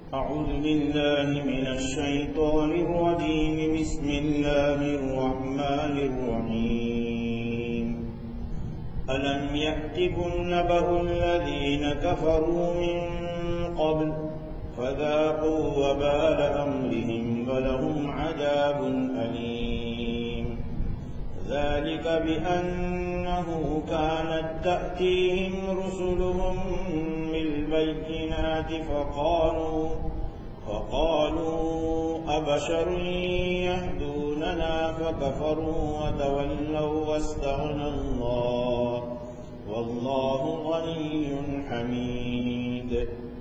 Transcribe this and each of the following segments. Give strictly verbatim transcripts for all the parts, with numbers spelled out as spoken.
أعوذ بالله من الشيطان الرجيم. بسم الله الرحمن الرحيم. ألم يأتكم نبأ الذين كفروا من قبل فذاقوا وبال أمرهم ولهم عذاب أليم. ذلك بأنه كانت تأتيهم رسلهم بالبينات فقالوا فقالوا أبشر يهدوننا فكفروا وتولوا واستغنى الله والله غني حميد.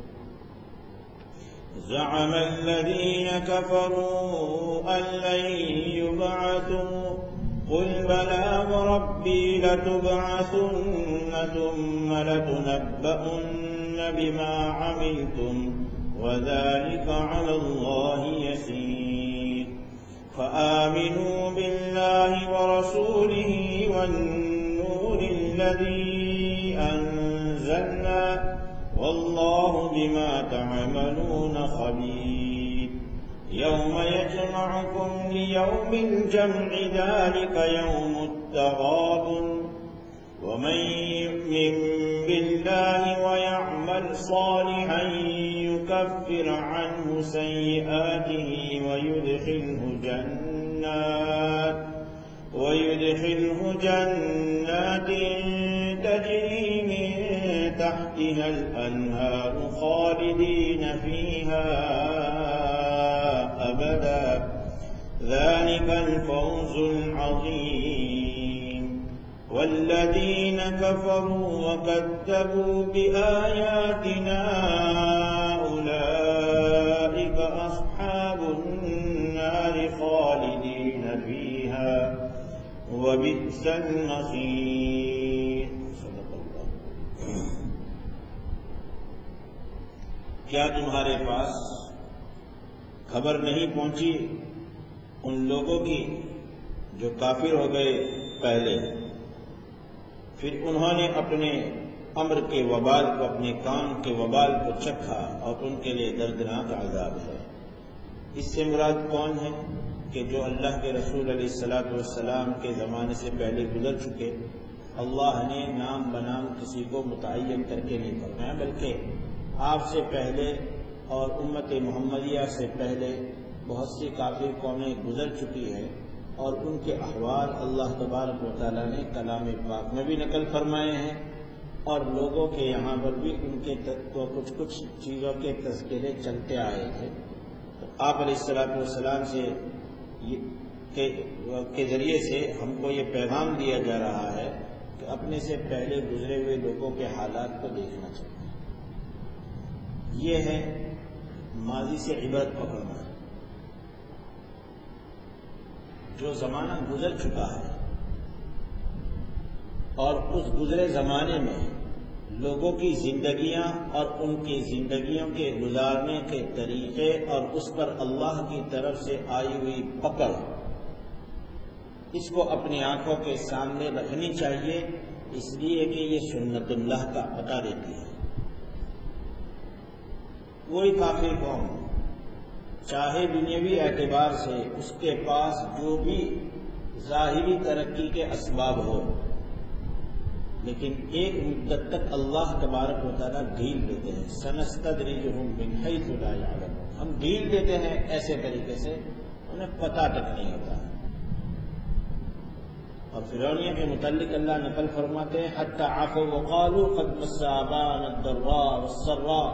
زعم الذين كفروا أن لن يبعثوا قل بلى وربي لتبعثن ثم لتنبؤن بما عملتم وذلك على الله يسير. فآمنوا بالله ورسوله والنور الذي أنزلنا والله بما تعملون خبير. يوم يجمعكم ليوم الجمع ذلك يوم التغابن. ومن يؤمن بالله ويعمل صالحا يكفر عنه سيئاته ويدخله جنات ويدخله جنات تجري من تحتها الأنهار خالدين فيها أبدا ذلك الفوز العظيم. والذين كفروا وكذبوا بآياتنا أولئك أصحاب النار خالدين فيها وبئس المصير. صدق اللہ. کیا تمہارے پاس خبر نہیں پہنچی ان لوگوں کی جو کافر ہو گئے پہلے، پھر انہوں نے اپنے امر کے وبال کو، اپنے کام کے وبال کو چکھا اور ان کے لیے دردناک عذاب ہے. اس سے مراد کون ہے؟ کہ جو اللہ کے رسول علیہ الصلوۃ والسلام کے زمانے سے پہلے گزر چکے. اللہ نے نام بنام کسی کو متعین کر کے نہیں فرمایا، بلکہ آپ سے پہلے اور امت محمدیہ سے پہلے بہت سی کافر قومیں گزر چکی ہیں اور ان کے احوال اللہ تبارک و تعالیٰ نے کلام پاک میں بھی نقل فرمائے ہیں، اور لوگوں کے یہاں پر بھی ان کے کچھ کچھ چیزوں کے تذکرے چلتے آئے تھے. تو آپ علیہ الصلوۃ والسلام سے کے ذریعے سے ہم کو یہ پیغام دیا جا رہا ہے کہ اپنے سے پہلے گزرے ہوئے لوگوں کے حالات کو دیکھنا چاہیے. یہ ہے ماضی سے عبرت پکڑنا. جو زمانہ گزر چکا ہے اور اس گزرے زمانے میں لوگوں کی زندگیاں اور ان کی زندگیوں کے گزارنے کے طریقے اور اس پر اللہ کی طرف سے آئی ہوئی پکڑ، اس کو اپنی آنکھوں کے سامنے رکھنی چاہیے، اس لیے کہ یہ سنت اللہ کا پتہ دیتی ہے. کوئی کافر قوم چاہے دنیاوی اعتبار سے اس کے پاس جو بھی ظاہری ترقی کے اسباب ہو، لیکن ایک مدت تک اللہ تبارک و تعالیٰ ڈھیل دیتے ہیں. سنستدرجہم من حیث لا یعلمون. ہم ڈھیل دیتے ہیں ایسے طریقے سے انہیں پتہ تک نہیں ہوتا. اور فرعونیہ کے متعلق اللہ نقل فرماتے ہیں حتی عفوا وقالوا قد مس آباءنا الضراء والسراء.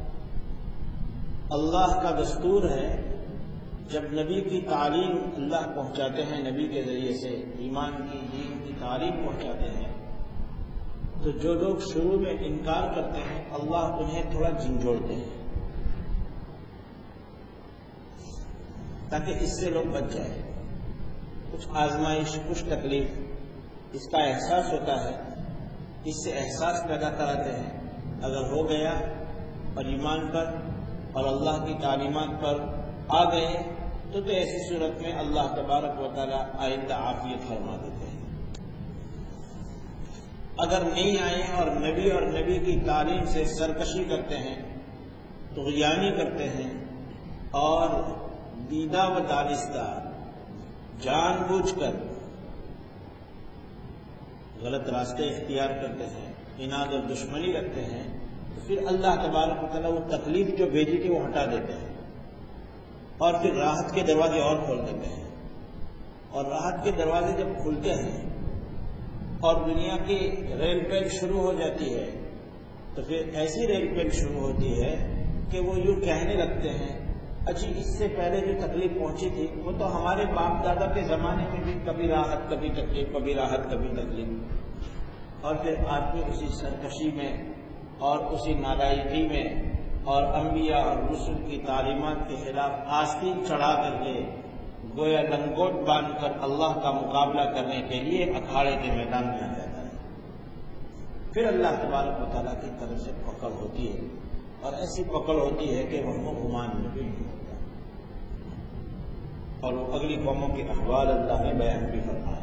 اللہ کا دستور ہے جب نبی کی تعلیم اللہ پہنچاتے ہیں، نبی کے ذریعے سے ایمان کی دین کی تعلیم پہنچاتے ہیں، تو جو لوگ شروع میں انکار کرتے ہیں اللہ انہیں تھوڑا جھنجھوڑتے ہیں تاکہ اس سے لوگ بچ جائیں. کچھ آزمائش، کچھ تکلیف، اس کا احساس ہوتا ہے، اس سے احساس پیدا کراتے ہیں. اگر ہو گیا اور ایمان پر اور اللہ کی تعلیمات پر آ گئے تو تو ایسی صورت میں اللہ تبارک و تعالیٰ آئندہ عافیت فرما دیتے ہیں. اگر نہیں آئے اور نبی اور نبی کی تعلیم سے سرکشی کرتے ہیں طغیانی کرتے ہیں اور دیدہ و دانستہ جان بوجھ کر غلط راستے اختیار کرتے ہیں، اناد اور دشمنی رکھتے ہیں، تو پھر اللہ تبارک و تعالیٰ وہ تکلیف جو بھیجی تھی وہ ہٹا دیتے ہیں اور پھر راحت کے دروازے اور کھول دیتے ہیں۔ اور راحت کے دروازے جب کھلتے ہیں اور دنیا کی ریل پیل شروع ہو جاتی ہے تو پھر ایسی ریل پیل شروع ہوتی ہے کہ وہ یوں کہنے لگتے ہیں اچھی اس سے پہلے جو تکلیف پہنچی تھی وہ تو ہمارے باپ دادا کے زمانے میں بھی کبھی راحت کبھی تکلیف کبھی راحت کبھی تکلیف، اور پھر آدمی اسی سرکشی میں اور اسی نالائقی میں اور انبیاء اور رسل کی تعلیمات کے خلاف آستین چڑھا کر کے گویا لنگوٹ باندھ کر اللہ کا مقابلہ کرنے کے لیے اکھاڑے کے میدان میں آ جاتا ہے۔ پھر اللہ تبارک و تعالیٰ کی طرف سے پکڑ ہوتی ہے اور ایسی پکڑ ہوتی ہے کہ وہ گمان میں بھی نہیں ہوتا، اور وہ اگلی قوموں کے احوال اللہ نے بیان بھی فرمایا۔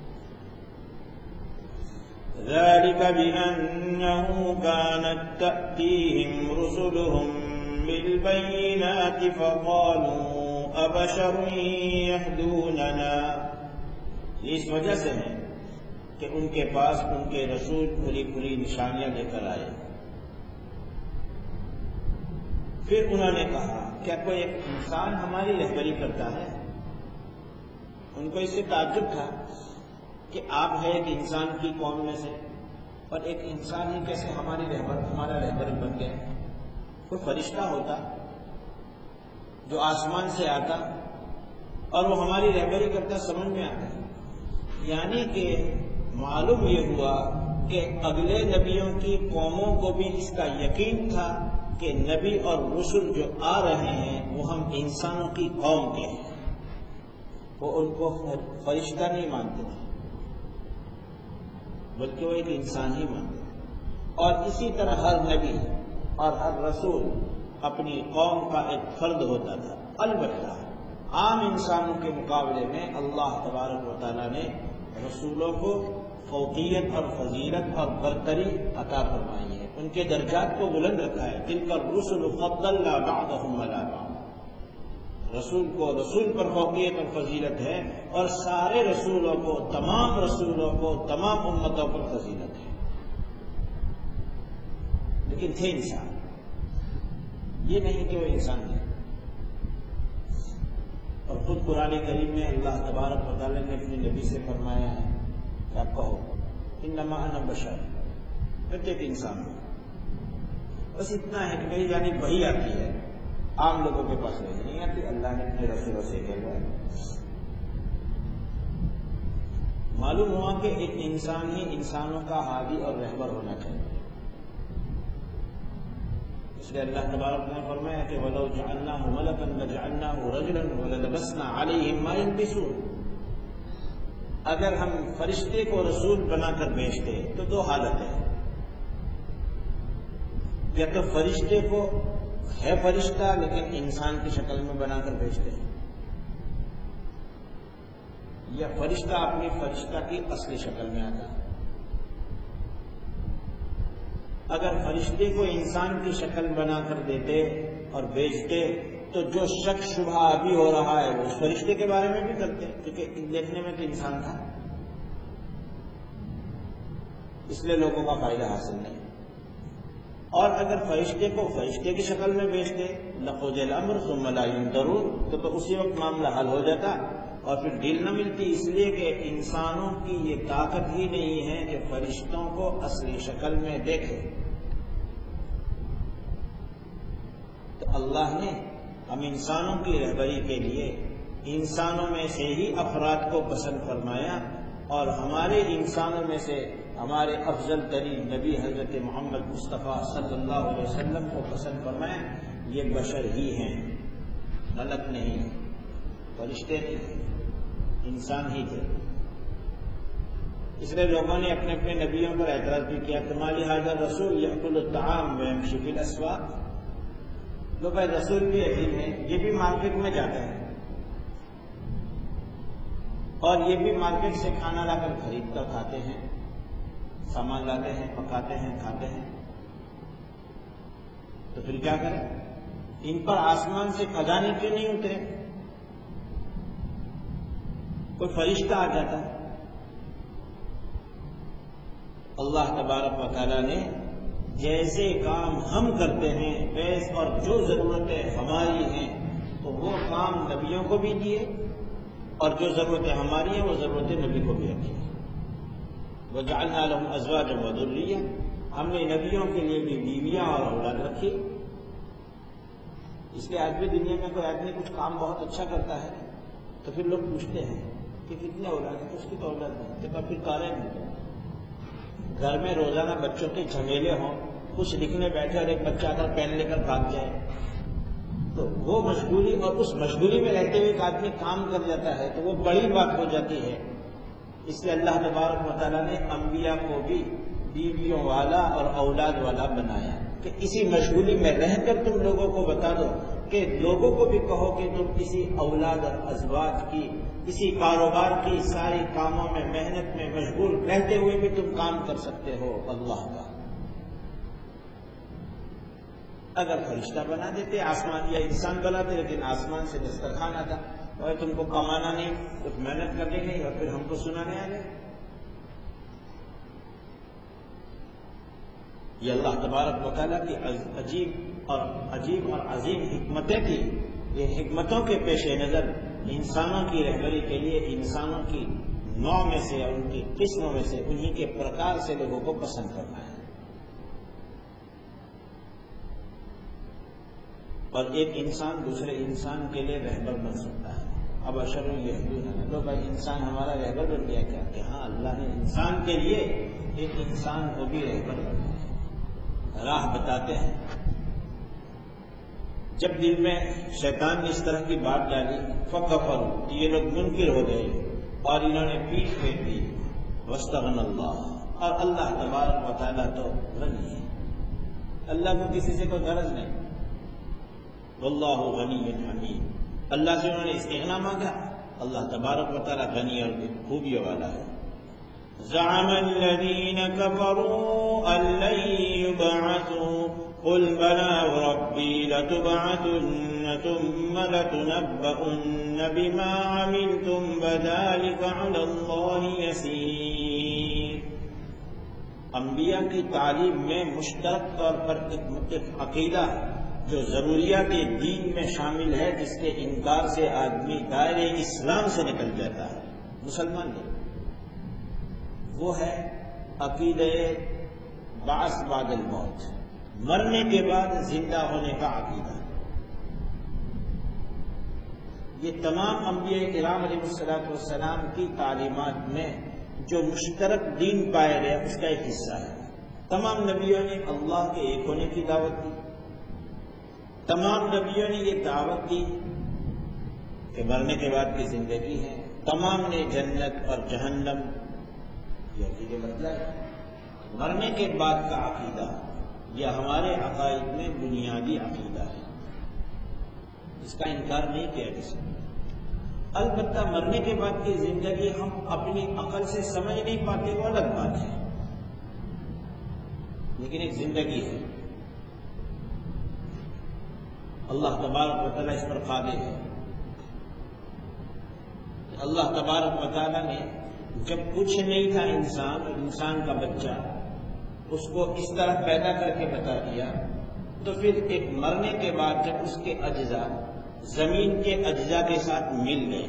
ذَلِكَ بِأَنَّهُ كَانَتْ تَأْتِيهِمْ رُسُلُهُم بِالْبَيِّنَاتِ فَقَالُوا أَبَشَرٌ يَهْدُونَنَا، اس وجہ سے ہے کہ ان کے پاس ان کے رسول کھلی کھلی نشانیاں لے کر آئے۔ پھر انہوں نے کہا کیا کوئی ایک انسان ہماری رہبری کرتا ہے؟ ان کو اس سے تعجب تھا کہ آپ ہے ایک انسان کی قوم میں سے اور ایک انسان ہی کیسے ہماری رہبر ہمارا رہبر بن گیا؟ کوئی فرشتہ ہوتا جو آسمان سے آتا اور وہ ہماری رہبری کرتا، سمجھ میں آتا ہے۔ یعنی کہ معلوم یہ ہوا کہ اگلے نبیوں کی قوموں کو بھی اس کا یقین تھا کہ نبی اور رسل جو آ رہے ہیں وہ ہم انسانوں کی قوم کے ہیں، وہ ان کو فرشتہ نہیں مانتے تھے بلکہ وہ ایک انسان ہی مانتے تھے۔ اور اسی طرح ہر نبی اور ہر رسول اپنی قوم کا ایک فرد ہوتا تھا۔ البتہ عام انسانوں کے مقابلے میں اللہ تبارک و تعالیٰ نے رسولوں کو فوقیت اور فضیلت اور برتری عطا فرمائی ہے، ان کے درجات کو بلند رکھا ہے۔ تلک الرسل فضلنا بعضهم علی بعض، رسول کو رسول پر فوقیت اور فضیلت ہے، اور سارے رسولوں کو تمام رسولوں کو تمام امتوں پر فضیلت ہے، لیکن تھے انسان، یہ نہیں کہ وہ انسان ہے۔ اور خود قرآن کریم میں اللہ تبارک و تعالیٰ نے اپنے نبی سے فرمایا ہے کہ آپ کہو انما انا بشر، میں تو ایک انسان ہوں، بس اتنا ہے کہ میری جانب وحی آتی ہے، عام لوگوں کے پاس وحی نہیں آتی، اللہ نے اپنے رسولوں سے کہا ہے۔ معلوم ہوا کہ ایک انسان ہی انسانوں کا ہادی اور رہبر ہونا چاہیے، اس لیے اللہ تبارک نے فرمایا کہ وَلَوْ جَعَلْنَاهُ مَلَكًا لَجَعَلْنَاهُ رَجُلًا وَلَلَبَسْنَا عَلَيْهِمْ مَا يَلْبِسُونَ، اگر ہم فرشتے کو رسول بنا کر بھیجتے تو دو حالت ہے، یا تو فرشتے کو ہے فرشتہ لیکن انسان کی شکل میں بنا کر بھیجتے ہیں، یا فرشتہ اپنی فرشتہ کی اصلی شکل میں آتا ہے۔ اگر فرشتے کو انسان کی شکل بنا کر دیتے اور بھیجتے تو جو شک شبہ ابھی ہو رہا ہے وہ اس فرشتے کے بارے میں بھی کرتے، کیونکہ دیکھنے میں تو انسان تھا، اس لیے لوگوں کا فائدہ حاصل نہیں۔ اور اگر فرشتے کو فرشتے کی شکل میں بھیجتے لقضی الامر ثم لا ينظرون، تو تو اسی وقت معاملہ حل ہو جاتا اور پھر ڈیل نہ ملتی، اس لیے کہ انسانوں کی یہ طاقت ہی نہیں ہے کہ فرشتوں کو اصلی شکل میں دیکھے۔ تو اللہ نے ہم انسانوں کی رہبری کے لیے انسانوں میں سے ہی افراد کو پسند فرمایا، اور ہمارے انسانوں میں سے ہمارے افضل ترین نبی حضرت محمد مصطفیٰ صلی اللہ علیہ وسلم کو پسند فرمایا۔ یہ بشر ہی ہیں، ملک نہیں، فرشتے نہیں، انسان ہی تھے۔ اس لیے لوگوں نے اپنے اپنے نبیوں پر اعتراض بھی کیا، تمہاری حاضر رسول یأکل الطعام ویمشی فی الاسواق، لو بھائی رسول بھی عجیب ہے، یہ بھی مارکیٹ میں جاتے ہیں اور یہ بھی مارکیٹ سے کھانا لا کر خرید کر کھاتے ہیں، سامان لاتے ہیں، پکاتے ہیں، کھاتے ہیں، تو پھر کیا کریں؟ ان پر آسمان سے خزانے کیوں نہیں اترے؟ کوئی فرشتہ آ جاتا۔ اللہ تبارک و تعالیٰ نے جیسے کام ہم کرتے ہیں ویسے اور جو ضرورتیں ہماری ہیں تو وہ کام نبیوں کو بھی دیے، اور جو ضرورتیں ہماری ہیں وہ ضرورتیں نبی کو بھی رکھی۔ وَجَعَلْنَا لَهُمْ أَزْوَاجًا وَذُرِّيَّةً، ہم نے نبیوں کے لیے بھی بیویاں اور اولاد رکھی۔ اس لیے آج بھی دنیا میں کوئی آدمی کچھ کام بہت اچھا کرتا ہے تو پھر لوگ پوچھتے ہیں کہ کتنے اولاد ہیں؟ اس کی تو اولاد نہیں، تو پھر کاریں نہیں۔ گھر میں روزانہ بچوں کے جھمیلے ہوں، کچھ لکھنے بیٹھے اور ایک بچہ آ کر پین لے کر بھاگ جائے، تو وہ مشغولی اور اس مشغولی میں رہتے ہوئے ایک آدمی کام کر جاتا ہے تو وہ بڑی بات ہو جاتی ہے۔ اس لیے اللہ تبارک و تعالیٰ نے انبیاء کو بھی بیویوں والا اور اولاد والا بنایا کہ اسی مشغولی میں رہ کر تم لوگوں کو بتا دو، کہ لوگوں کو بھی کہو کہ تم کسی اولاد اور ازواج کی، کسی کاروبار کی ساری کاموں میں محنت میں مشغول رہتے ہوئے بھی تم کام کر سکتے ہو اللہ کا۔ اگر فرشتہ بنا دیتے آسمان یا انسان بناتے، لیکن آسمان سے دسترخوان آتا اور تم کو کمانا نہیں، کچھ محنت کرنی نہیں اور پھر ہم کو سنانے آ گئے۔ یہ اللہ تبارک و تعالیٰ کی عجیب اور عجیب اور عظیم حکمتیں تھی۔ یہ حکمتوں کے پیش نظر انسانوں کی رہبری کے لیے انسانوں کی نوع میں سے اور ان کی قسموں میں سے انہی کے پرکار سے لوگوں کو پسند کرنا ہے۔ اور ایک انسان دوسرے انسان کے لیے رہبر بن سکتا ہے۔ اب اشر یہدون، تو بھائی انسان ہمارا رہبر بن گیا کیا؟ کہ ہاں، اللہ نے انسان کے لیے ایک انسان کو بھی رہبر بنایا، راہ بتاتے ہیں۔ جب دل میں شیطان نے اس طرح کی بات ڈالی فکفروا، یہ لوگ منکر ہو گئے اور انہوں نے پیٹھ پھیر دی۔ واستغنى اللہ، اور اللہ تبارک و تعالیٰ تو غنی ہے، اللہ کو کسی سے کوئی غرض نہیں۔ واللہ غنی حمید، اللہ سے انہوں نے استغنا مانگا، اللہ تبارک و تعالیٰ غنی اور خوبیوں والا ہے۔ زعم الذين كفروا أن لن يبعثوا قل بلى وربي لتبعثن ثم لتنبؤن بما عملتم وذلك على الله يسير۔ انبیاء کی تعلیم میں مشترک طور پر ایک عقیدہ جو ضروریات دین میں شامل ہے، جس کے انکار سے آدمی دائرے اسلام سے نکل جاتا ہے، مسلمان نہیں، وہ ہے عقیدہ بعث بعد الموت، مرنے کے بعد زندہ ہونے کا عقیدہ۔ یہ تمام انبیاء کرام علیہ الصلوۃ والسلام کی تعلیمات میں جو مشترک دین پایا گیا اس کا ایک حصہ ہے۔ تمام نبیوں نے اللہ کے ایک ہونے کی دعوت دی، تمام نبیوں نے یہ دعوت دی کہ مرنے کے بعد کی زندگی ہے، تمام نے جنت اور جہنم، یہ مطلب مرنے کے بعد کا عقیدہ یہ ہمارے عقائد میں بنیادی عقیدہ ہے، اس کا انکار نہیں کیا کسی نے۔ البتہ مرنے کے بعد کی زندگی ہم اپنی عقل سے سمجھ نہیں پاتے، وہ الگ بات ہے، لیکن ایک زندگی ہے، اللہ تبارک و تعالیٰ اس پر قادر ہے۔ اللہ تبارک و تعالیٰ نے جب کچھ نہیں تھا انسان اور انسان کا بچہ، اس کو اس طرح پیدا کر کے بتا دیا، تو پھر ایک مرنے کے بعد جب اس کے اجزاء زمین کے اجزاء کے ساتھ مل گئے،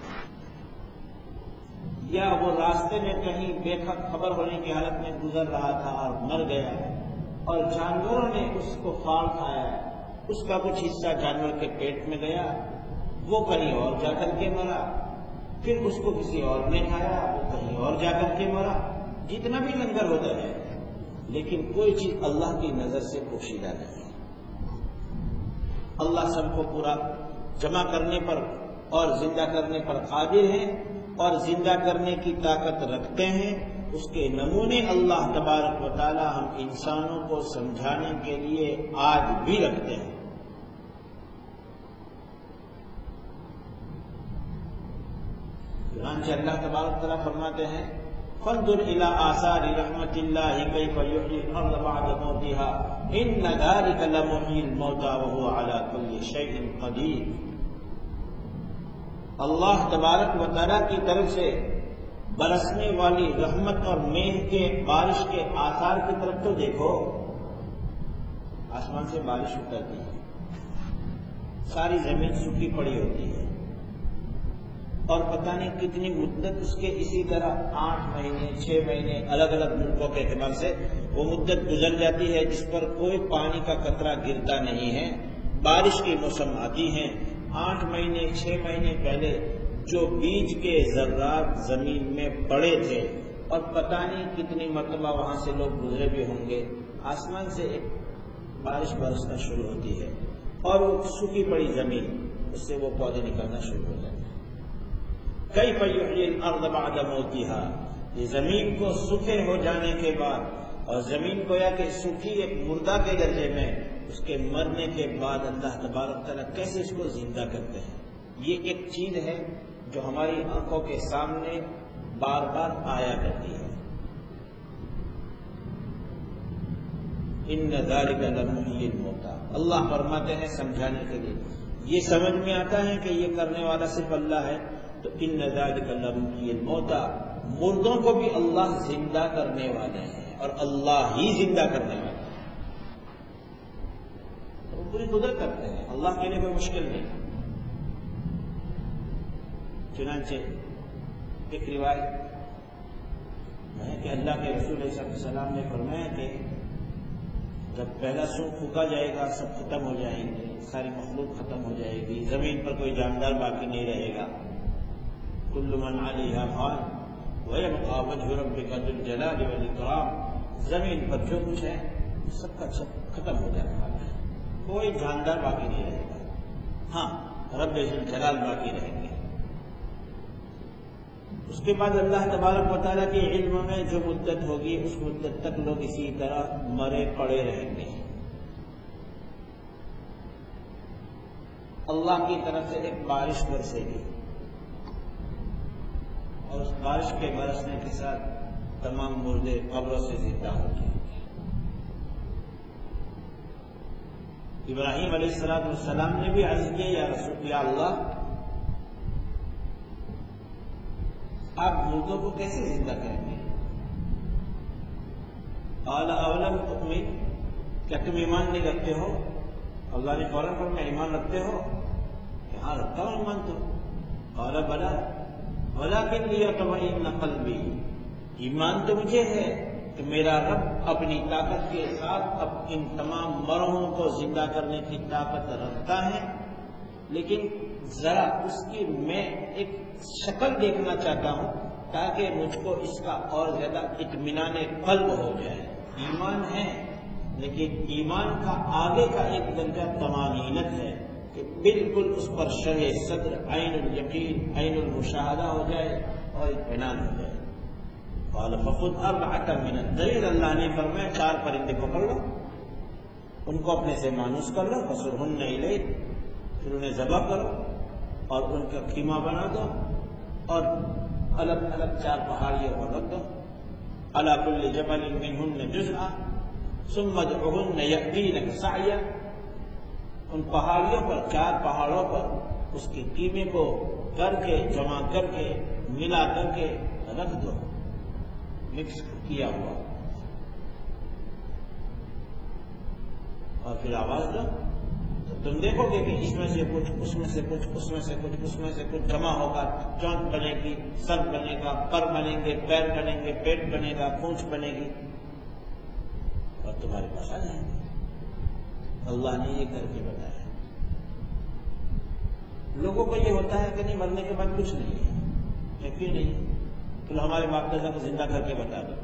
یا وہ راستے میں کہیں بے خبر ہونے کی حالت میں گزر رہا تھا اور مر گیا، اور جانوروں نے اس کو پھاڑ کھایا، اس کا کچھ حصہ جانور کے پیٹ میں گیا، وہ کہیں اور جا کر کے مرا، پھر اس کو کسی اور نے کھایا، وہ کہیں اور جا کر کے مرا، جتنا بھی لنگر ہوتا ہے، لیکن کوئی چیز اللہ کی نظر سے پوشیدہ نہیں۔ اللہ سب کو پورا جمع کرنے پر اور زندہ کرنے پر قادر ہے، اور زندہ کرنے کی طاقت رکھتے ہیں۔ اس کے نمونے اللہ تبارک و تعالی ہم انسانوں کو سمجھانے کے لیے آج بھی رکھتے ہیں۔ چنانچہ اللہ تبارک و تعالی فرماتے ہیں فانظر الى آثار رحمت اللہ کیف یحیی الارض بعد موتها ان ذلک لمحیی الموتى وهو على كل شیء قدیر۔ اللہ تبارک و تعالیٰ کی طرف سے برسنے والی رحمت اور مہ کے بارش کے آثار کی طرف تو دیکھو۔ آسمان سے بارش اترتی ہے، ساری زمین سوکھی پڑی ہوتی ہے، اور پتہ نہیں کتنی مدت اس کے اسی طرح آٹھ مہینے چھ مہینے الگ الگ ملکوں کے اعتبار سے وہ مدت گزر جاتی ہے جس پر کوئی پانی کا قطرہ گرتا نہیں ہے۔ بارش کی موسم آتی ہیں، آٹھ مہینے چھ مہینے پہلے جو بیج کے ذرات زمین میں پڑے تھے اور پتہ نہیں کتنی مرتبہ وہاں سے لوگ گزرے بھی ہوں گے، آسمان سے ایک بارش برسنا شروع ہوتی ہے اور وہ سوکھی پڑی زمین اس سے وہ پودے نکلنا شروع ہو جاتے ہیں۔ کیف یحیی الارض بعد موتها، یہ زمین کو سوکھے ہو جانے کے بعد، اور زمین کو یا کہ سوکھی ایک مردہ کے درجے میں، اس کے مرنے کے بعد اللہ تبارک تعالیٰ کیسے اس کو زندہ کرتے ہیں۔ یہ ایک چیز ہے جو ہماری آنکھوں کے سامنے بار بار آیا کرتی ہے۔ ان ذلک لمحیی الموتى، اللہ فرماتے ہیں سمجھانے کے لیے، یہ سمجھ میں آتا ہے کہ یہ کرنے والا صرف اللہ ہے، تو ان ذلک لمحیی الموتى، مردوں کو بھی اللہ زندہ کرنے والے ہیں اور اللہ ہی زندہ کرنے والے ہیں، وہ پوری قدرت کرتے ہیں، اللہ کے لیے کوئی مشکل نہیں۔ چنانچہ ایک روایت ہے کہ اللہ کے رسول علیہ السلام نے فرمایا کہ جب پہلا سونگ پھونکا جائے گا سب ختم ہو جائیں گے، ساری مخلوق ختم ہو جائے گی، زمین پر کوئی جاندار باقی نہیں رہے گا۔ کل من علیہا فان ویبقى وجہ ربک ذو الجلال والاکرام، زمین پر جو کچھ ہے سب کا سب ختم ہو جانے والا ہے، کوئی جاندار باقی نہیں رہے گا، ہاں رب ذو الجلال باقی رہیں گے۔ اس کے بعد اللہ تبارک و تعالیٰ کے علم میں جو مدت ہوگی اس مدت تک لوگ اسی طرح مرے پڑے رہیں گے۔ اللہ کی طرف سے ایک بارش برسے گی اور اس بارش کے برسنے کے ساتھ تمام مردے قبروں سے زندہ ہو جائیں گے۔ ابراہیم علیہ السلام والسلام نے بھی عرض کیا، یا رسول یا اللہ، آپ مردوں کو کیسے زندہ کریں گے؟ قال اولم تؤمن، کیا تم ایمان نہیں رکھتے ہو؟ اللہ نے فوراً پر میں ایمان رکھتے ہو؟ ہاں رکھتا ہوں ایمان تو۔ قال بلا ولکن لیطمئن قلبی، ایمان تو مجھے ہے کہ میرا رب اپنی طاقت کے ساتھ اب ان تمام مروں کو زندہ کرنے کی طاقت رکھتا ہے، لیکن ذرا اس کی میں ایک شکل دیکھنا چاہتا ہوں تاکہ مجھ کو اس کا اور زیادہ اطمینان قلب ہو جائے۔ ایمان ہے لیکن ایمان کا آگے کا ایک درجہ طمانینت ہے کہ بالکل اس پر شرح صدر، عین الیقین، عین المشاہدہ ہو جائے اور اطمینان ہو جائے۔ قال فخذ اربعۃ من الطیر، اللہ نے فرمایا چار پرندے پکڑ لو، ان کو اپنے سے مانوس کر لو، فصرہن الیک، پھر انہیں ذبح کرو اور ان کا قیمہ بنا دو اور الگ الگ چار پہاڑیوں پر رکھ دو، علی کل جبل منہن جزءا ثم ادعوہن یأتینک سعیا، ان پہاڑیوں پر، چار پہاڑوں پر اس کے قیمے کو کر کے جمع کر کے ملا کر کے رکھ دو، مکس کیا ہوا، اور پھر آواز دو، تم دیکھو گے کہ اس میں سے کچھ اس میں سے کچھ اس میں سے کچھ اس میں سے کچھ جمع ہوگا، چونچ بنے گی، سر بنے گا، پر بنیں گے، پیر بنیں گے، پیٹ بنے گا، پونچھ بنے گی اور تمہارے پاس آ جائیں گے۔ اللہ نے یہ کر کے بتایا۔ لوگوں کو یہ ہوتا ہے کہ نہیں مرنے کے بعد کچھ نہیں ہے، کیوں نہیں؟ تو ہمارے باپ دادا کو زندہ کر کے بتا دو،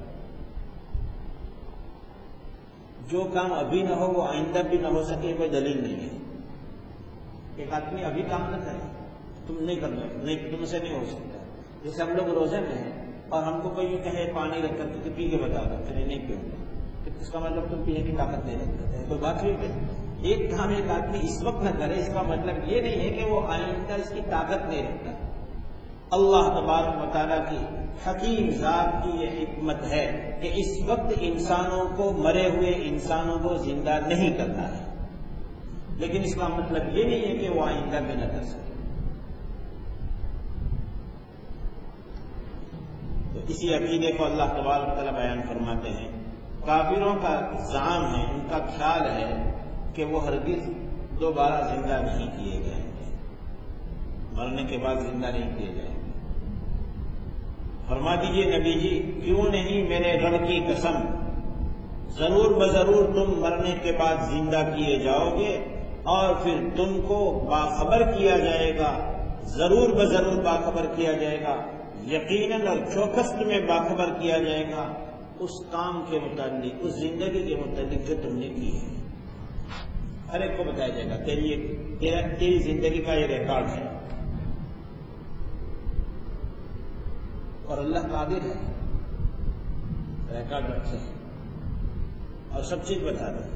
جو کام ابھی نہ ہو وہ آئندہ بھی نہ ہو سکے کوئی دلیل نہیں ہے۔ ایک آدمی ابھی کام نہ کرے تم نہیں کرنا، نہیں تم سے نہیں ہو سکتا۔ جیسے ہم لوگ روزے میں ہیں اور ہم کو کوئی کہے پانی رکھ کر کے پی کے بتا دو، پھر نہیں پیوں گا، اس کا مطلب تم پینے کی طاقت نہیں رکھتے ہیں، کوئی بات نہیں کہ ایک کام ایک آدمی اس وقت نہ کرے اس کا مطلب یہ نہیں ہے کہ وہ آئندہ اس کی طاقت نہیں رکھتا۔ اللہ تبارک و تعالیٰ کی حکیم ذات کی یہ حکمت ہے کہ اس وقت انسانوں کو، مرے ہوئے انسانوں کو زندہ نہیں کرنا ہے، لیکن اس کا مطلب یہ نہیں ہے کہ وہ آئندہ بھی نہ کر سکے۔ تو اسی عقیدے کو اللہ تبارک و تعالیٰ بیان فرماتے ہیں۔ کافروں کا زعم ہے، ان کا خیال ہے کہ وہ ہرگز دوبارہ زندہ نہیں کیے گئے ہیں، مرنے کے بعد زندہ نہیں کیے جائیں گے۔ فرما دیجئے نبی جی، کیوں نہیں میرے رب کی قسم، ضرور بضرور تم مرنے کے بعد زندہ کیے جاؤ گے اور پھر تم کو باخبر کیا جائے گا، ضرور بضرور باخبر کیا جائے گا، یقیناً اور چوکست میں باخبر کیا جائے گا اس کام کے متعلق، اس زندگی کے متعلق جو تم نے کی ہے۔ ہر ایک کو بتایا جائے گا تیری تیری زندگی کا یہ ریکارڈ ہے، اور اللہ قادر ہے ریکارڈ رکھتے ہیں اور سب چیز بتا دیں۔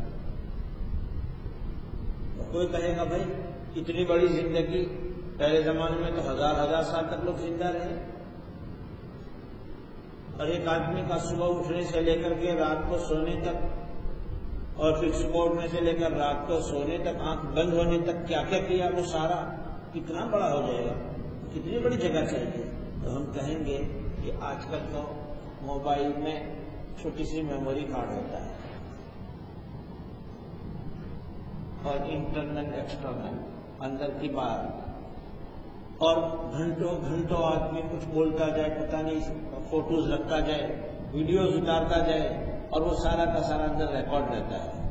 کوئی کہے گا بھائی اتنی بڑی زندگی، پہلے زمانے میں تو ہزار ہزار سال تک لوگ زندہ رہے، اور ایک آدمی کا صبح اٹھنے سے لے کر کے رات کو سونے تک، اور پھر صبح اٹھنے سے لے کر رات کو سونے تک، آنکھ بند ہونے تک کیا کیا کیا، وہ سارا کتنا بڑا ہو جائے گا، کتنی بڑی جگہ چاہیے۔ تو ہم کہیں گے کہ آج کل تو موبائل میں چھوٹی سی میموری کارڈ ہوتا ہے، اور انٹرنل ایکسٹرنل اندر کی بات، اور گھنٹوں گھنٹوں آدمی کچھ بولتا جائے، پتہ نہیں فوٹوز رکھتا جائے، ویڈیوز اتارتا جائے، اور وہ سارا کا سارا اندر ریکارڈ رہتا ہے۔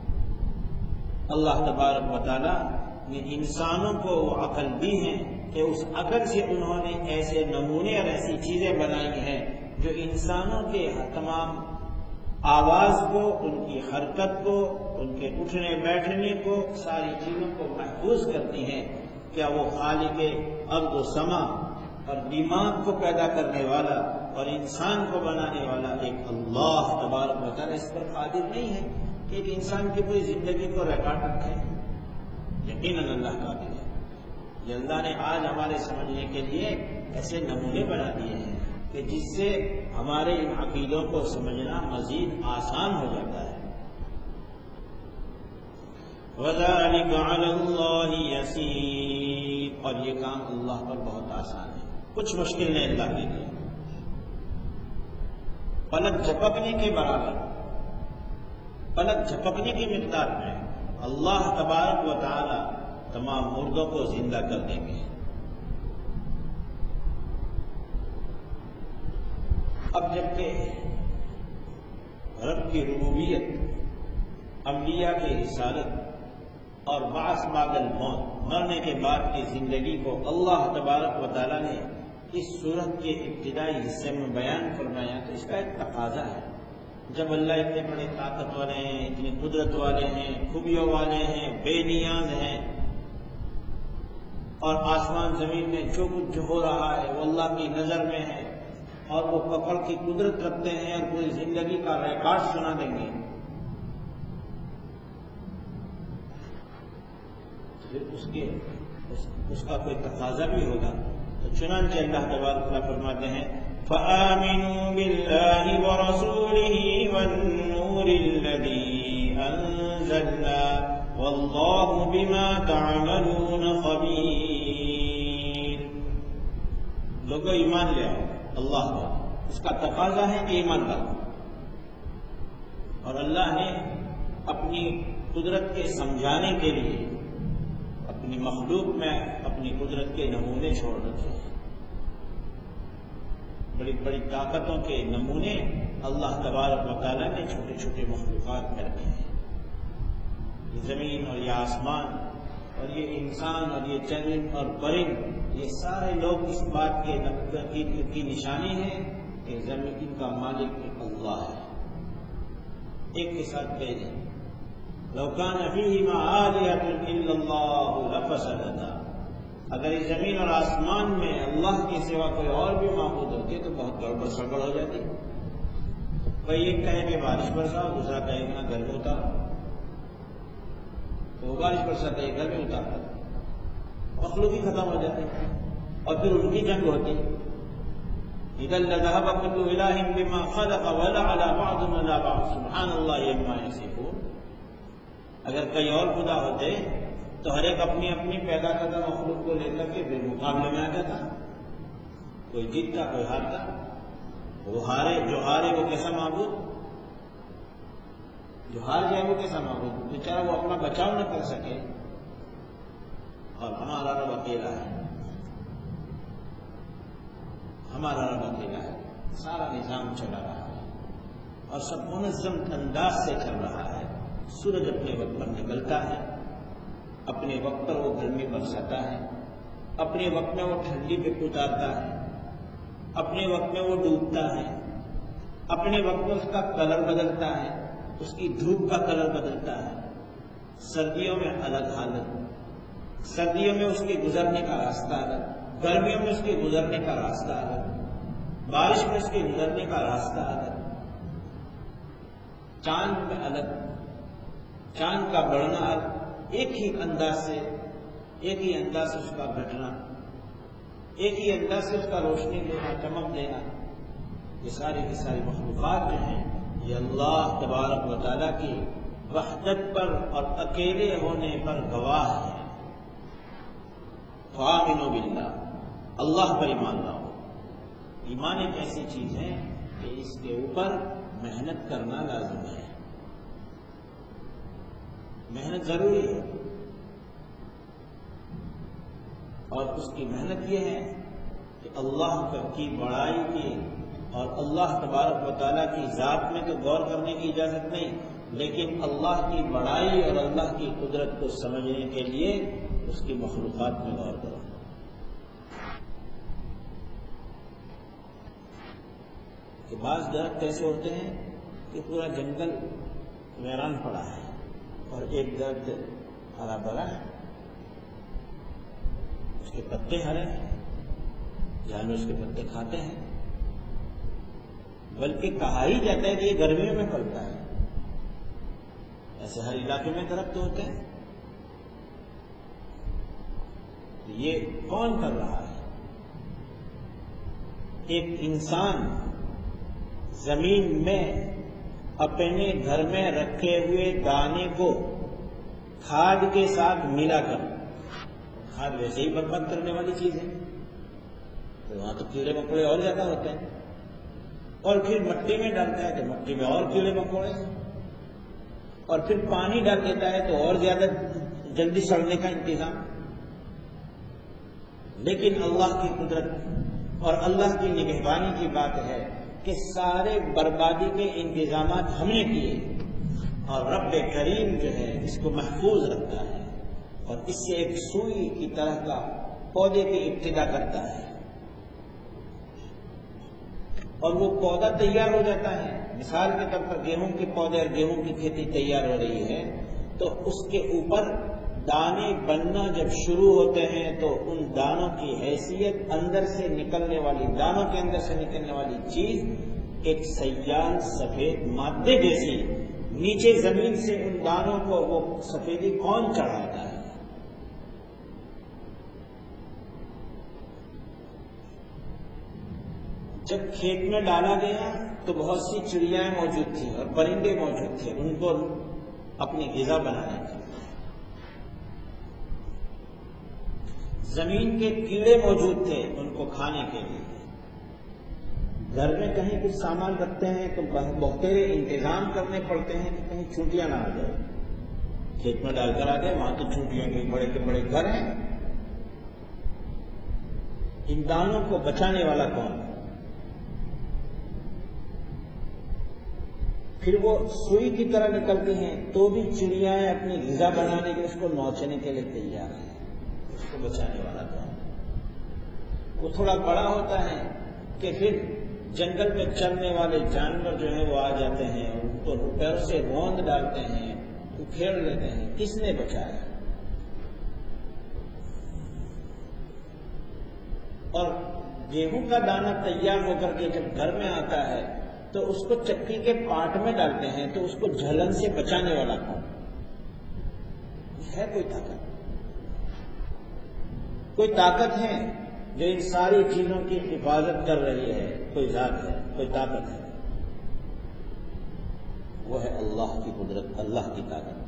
اللہ تبارک و تعالیٰ نے انسانوں کو وہ عقل دی ہے کہ اس عقل سے انہوں نے ایسے نمونے اور ایسی چیزیں بنائی ہیں جو انسانوں کے تمام آواز کو، ان کی حرکت کو، ان کے اٹھنے بیٹھنے کو، ساری چیزوں کو محفوظ کرتی ہیں۔ کیا وہ خالق ارض و سما اور دماغ کو پیدا کرنے والا اور انسان کو بنانے والا ایک اللہ تبارک و تعالیٰ اس پر قادر نہیں ہے کہ ایک انسان کی پوری زندگی کو ریکارڈ رکھے؟ یقیناً اللہ قادر ہے۔ یہ اللہ نے آج ہمارے سمجھنے کے لیے ایسے نمونے بنا دیے ہیں کہ جس سے ہمارے ان عقیدوں کو سمجھنا مزید آسان ہو جاتا ہے۔ وَذَلِكَ عَلَى اللَّهِ يَسِيرٌ، اور یہ کام اللہ پر بہت آسان ہے، کچھ مشکل نہیں اللہ کے لیے۔ پلک جھپکنے کے برابر، پلک جھپکنے کی مقدار میں اللہ تبارک و تعالی تمام مردوں کو زندہ کر دیں گے۔ اب جبکہ رب کی ربوبیت، انبیاء کی رسالت اور بعث بعد الموت، مرنے کے بعد کی زندگی کو اللہ تبارک و تعالیٰ نے اس صورت کے ابتدائی حصے میں بیان فرمایا، تو اس کا ایک تقاضا ہے۔ جب اللہ اتنے بڑے طاقت والے ہیں، اتنی قدرت والے ہیں، خوبیوں والے ہیں، بے نیاز ہیں، اور آسمان زمین میں جو کچھ جو ہو رہا ہے وہ اللہ کی نظر میں ہے، اور وہ پکڑ کی قدرت رکھتے ہیں اور پوری زندگی کا ریکارڈ سنا دیں گے، پھر اس کے اس, اس کا کوئی تقاضا بھی ہوگا۔ تو چنانچہ اللہ تبارک و تعالیٰ فرماتے ہیں فَآمِنُوا بِاللَّهِ وَرَسُولِهِ وَالنُّورِ الَّذِي أَنزَلْنَا وَاللَّهُ بِمَا تَعْمَلُونَ خَبِيرٌ۔ لوگوں ایمان لے آؤ اللہ کا، اس کا تقاضا ہے کہ ایمان لاؤ، اور اللہ نے اپنی قدرت کے سمجھانے کے لیے اپنی مخلوق میں اپنی قدرت کے نمونے چھوڑ رکھے ہیں، بڑی بڑی طاقتوں کے نمونے اللہ تبارک و تعالیٰ نے چھوٹے چھوٹے مخلوقات میں رکھے ہیں۔ یہ زمین اور یہ آسمان اور یہ انسان اور یہ چرند اور پرند، یہ سارے لوگ اس بات کے کی نشانی ہے کہ زمین کا مالک اللہ ہے۔ ایک کے ساتھ پہلے لو کان فیہما آلہۃ الا اللہ لفسدتا، اگر اس زمین اور آسمان میں اللہ کے سوا کوئی اور بھی معبود ہوتے تو بہت گڑبڑ سڑبڑ ہو جاتی۔ کوئی ایک کہے کہ بارش برساؤ، دوسرا کہے کہ گھر میں اتارو، تو بارش برساتا ہے گھر میں اتارتا، مخلوق ہی ختم ہو جاتے ہیں۔ اور پھر ان کی جنگ ہوتی. اذا لذهب كل اله بما خلق ولعلى بعضنا على بعض سبحان الله عما يصفون. اگر کئی اور خدا ہوتے تو ہر ایک اپنی اپنی پیدا کردہ مخلوق کو لے کر کے پھر مقابلے میں آ جاتا. کوئی جیتتا کوئی ہارتا. وہ ہارے جو ہارے وہ کیسا معبود, جو ہار جائے وہ کیسا معبود, بیچارہ وہ اپنا بچاؤ نہ کر سکے. اور ہمارا رب اکیلا ہے, ہمارا رب اکیلا ہے, سارا نظام چلا رہا ہے اور سب منظم انداز سے چل رہا ہے. سورج اپنے وقت پر نکلتا ہے, اپنے وقت پر وہ گرمی برساتا ہے, اپنے وقت میں وہ ٹھنڈی پہ اتارتا ہے, اپنے وقت میں وہ ڈوبتا ہے, اپنے وقت میں اس کا کلر بدلتا ہے, اس کی دھوپ کا کلر بدلتا ہے. سردیوں میں الگ حالت, سردیوں میں اس کے گزرنے کا راستہ الگ, گرمیوں میں اس کے گزرنے کا راستہ الگ, بارش میں اس کے گزرنے کا راستہ الگ, چاند میں الگ, چاند کا بڑھنا الگ, ایک ہی انداز سے ایک ہی انداز سے اس کا گھٹنا, ایک ہی انداز سے اس کا روشنی دینا, چمک دینا. یہ ساری کی ساری مخلوقات جو ہیں یہ اللہ تبارک و تعالیٰ کی وحدت پر اور اکیلے ہونے پر گواہ ہے. فآمنوا باللہ, اللہ پر ایمان لاؤ. ایمان ایک ایسی چیز ہے کہ اس کے اوپر محنت کرنا لازم ہے, محنت ضروری ہے. اور اس کی محنت یہ ہے کہ اللہ کی بڑائی کی اور اللہ تبارک و تعالیٰ کی ذات میں تو غور کرنے کی اجازت نہیں, لیکن اللہ کی بڑائی اور اللہ کی قدرت کو سمجھنے کے لیے اس کی مخلوقات میں غور کرو. کہ بعض درخت ایسے ہوتے ہیں کہ پورا جنگل ویران پڑا ہے اور ایک درخت ہرا بھرا ہے, اس کے پتے ہرے ہیں, جانور اس کے پتے کھاتے ہیں, بلکہ کہا ہی جاتا ہے کہ یہ گرمیوں میں پھلتا ہے. ایسے ہر علاقے میں درخت ہوتے ہیں. یہ کون کر رہا ہے؟ ایک انسان زمین میں اپنے گھر میں رکھے ہوئے دانے کو کھاد کے ساتھ ملا کر, کھاد ویسے ہی برباد کرنے والی چیز ہے, تو وہاں تو کیڑے مکوڑے اور زیادہ ہوتے ہیں, اور پھر مٹی میں ڈالتا ہے تو مٹی میں اور کیڑے مکوڑے, اور پھر پانی ڈال دیتا ہے تو اور زیادہ جلدی سڑنے کا انتظام. لیکن اللہ کی قدرت اور اللہ کی نگہبانی کی بات ہے کہ سارے بربادی کے انتظامات ہم نے کیے, اور رب کریم جو ہے اس کو محفوظ رکھتا ہے اور اس سے ایک سوئی کی طرح کا پودے کی ابتدا کرتا ہے, اور وہ پودا تیار ہو جاتا ہے. مثال کے طور پر گیہوں کے پودے اور گیہوں کی کھیتی تیار ہو رہی ہے تو اس کے اوپر دانے بننا جب شروع ہوتے ہیں تو ان دانوں کی حیثیت اندر سے نکلنے والی, دانوں کے اندر سے نکلنے والی چیز ایک سیال سفید مادے جیسی نیچے زمین سے ان دانوں کو وہ سفیدی کون چڑھاتا ہے؟ جب کھیت میں ڈالا گیا تو بہت سی چڑیاں موجود تھیں اور پرندے موجود تھے ان کو اپنی غذا بنانے کی. زمین کے کیڑے موجود تھے ان کو کھانے کے لیے. گھر میں کہیں کچھ سامان رکھتے ہیں تو بہترے انتظام کرنے پڑتے ہیں کہ کہیں چھوٹیاں نہ آ جائے. کھیت میں ڈال کر آ جائے وہاں تو چھوٹیاں کے بڑے کے بڑے گھر ہیں. ان دانوں کو بچانے والا کون ہے؟ پھر وہ سوئی کی طرح نکلتی ہیں تو بھی چڑیاں اپنی غذا بنانے کے اس کو نوچنے کے لیے تیار ہیں. اس کو بچانے والا کون ہے؟ وہ تھوڑا بڑا ہوتا ہے کہ پھر جنگل میں چلنے والے جانور جو ہیں وہ آ جاتے ہیں اور ان کو پیروں سے روند ڈالتے ہیں, کھیڑ لیتے ہیں. کس نے بچایا؟ اور گیہوں کا دانہ تیار ہو کر کے جب گھر میں آتا ہے تو اس کو چکی کے پاٹ میں ڈالتے ہیں تو اس کو جھلن سے بچانے والا کون ہے؟ کوئی طاقت کوئی طاقت ہے جو ان ساری چیزوں کی حفاظت کر رہی ہے، کوئی ذات ہے، کوئی طاقت ہے، وہ ہے اللہ کی قدرت، اللہ کی طاقت۔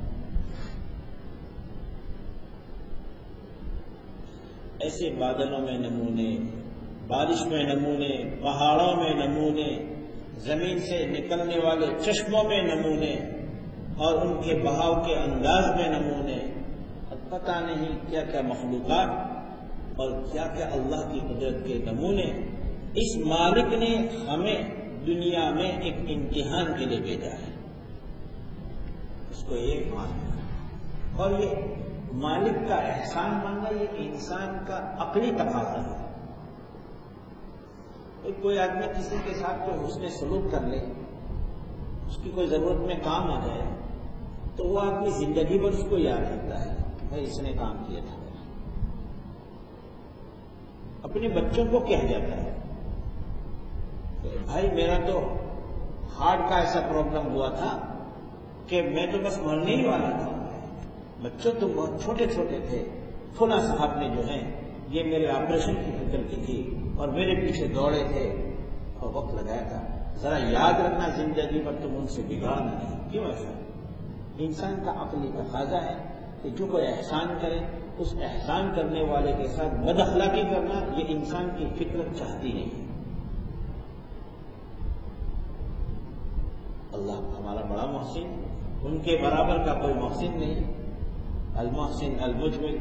ایسے بادلوں میں نمونے، بارش میں نمونے، پہاڑوں میں نمونے، زمین سے نکلنے والے چشموں میں نمونے اور ان کے بہاؤ کے انداز میں نمونے، اور پتہ نہیں کیا کیا مخلوقات اور کیا کیا اللہ کی قدرت کے نمونے اس مالک نے ہمیں دنیا میں ایک امتحان کے لیے بھیجا ہے۔ اس کو ایک ماننا اور یہ مالک کا احسان ماننا، یہ انسان کا عقلی تقاضا ہے۔ کوئی آدمی کسی کے ساتھ کوئی حسن سلوک کر لے، اس کی کوئی ضرورت میں کام آ جائے تو وہ آدمی زندگی بھر اس کو یاد رکھتا ہے، بھائی اس نے کام کیا تھا۔ اپنے بچوں کو کہہ جاتا ہے بھائی میرا تو ہارٹ کا ایسا پرابلم ہوا تھا کہ میں تو بس مرنے ہی والا تھا، بچوں تو بہت چھوٹے چھوٹے تھے، فلاں صاحب نے جو ہے یہ میرے آپریشن کی فکر کی تھی اور میرے پیچھے دوڑے تھے اور وقت لگایا تھا، ذرا یاد رکھنا زندگی پر تم ان سے بگاڑنا نہیں۔ کیوں ایسا؟ انسان کا عقلی تقاضا ہے کہ جو کوئی احسان کرے اس احسان کرنے والے کے ساتھ بد اخلاقی کرنا یہ انسان کی فطرت چاہتی نہیں۔ اللہ ہمارا بڑا محسن، ان کے برابر کا کوئی محسن نہیں۔ المحسن المجمل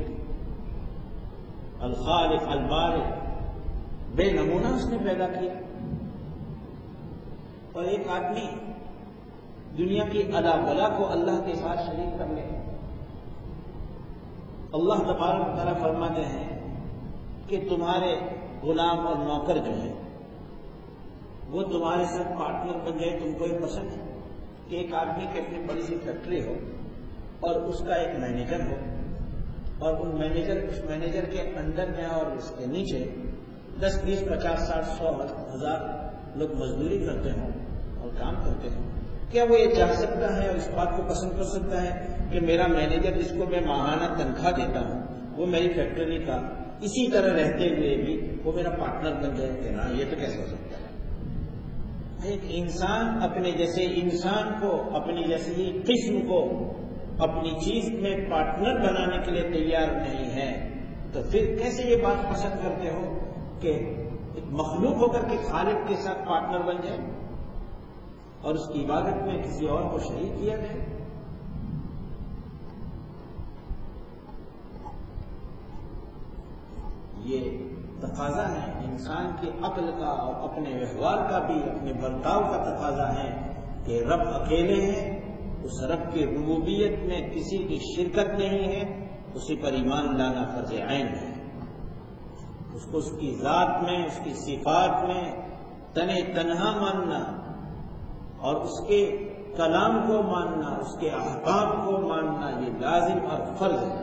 الخالق البارئ، بے نمونہ اس نے پیدا کیا۔ اور ایک آدمی دنیا کی ادا بلا کو اللہ کے ساتھ شریک کر لے۔ اللہ تبارک و تعالیٰ فرماتے ہیں کہ تمہارے غلام اور نوکر جو ہیں وہ تمہارے ساتھ پارٹنر بن جائے، تم کو یہ پسند ہے کہ ایک آدمی کی اپنی بڑی سی فیکٹری ہو اور اس کا ایک مینیجر ہو اور ان مینیجر اس مینیجر کے اندر میں اور اس کے نیچے دس بیس پچاس ساٹھ سو ہزار لوگ مزدوری کرتے ہوں اور کام کرتے ہوں؟ کیا وہ یہ چاہ سکتا ہے اور اس بات کو پسند کر سکتا ہے کہ میرا مینیجر جس کو میں ماہانہ تنخواہ دیتا ہوں وہ میری فیکٹری کا اسی طرح رہتے ہوئے بھی وہ میرا پارٹنر بن جائے؟ کہ نا، یہ تو کیسے ہو سکتا ہے؟ ایک انسان اپنے جیسے انسان کو، اپنی جیسی ہی قسم کو اپنی چیز میں پارٹنر بنانے کے لیے تیار نہیں ہے تو پھر کیسے یہ بات پسند کرتے ہو کہ ایک مخلوق ہو کر کے خالق کے ساتھ پارٹنر بن جائے اور اس کی عبادت میں کسی اور کو شریک کیا جائے؟ یہ تقاضا ہے انسان کے عقل کا اور اپنے ویوہار کا بھی، اپنے برتاؤ کا تقاضا ہے کہ رب اکیلے ہیں، اس رب کی ربوبیت میں کسی کی شرکت نہیں ہے، اسی پر ایمان لانا فرض عین ہے۔ اس کو اس کی ذات میں، اس کی صفات میں تنے تنہا ماننا اور اس کے کلام کو ماننا، اس کے احکام کو ماننا یہ لازم اور فرض ہے۔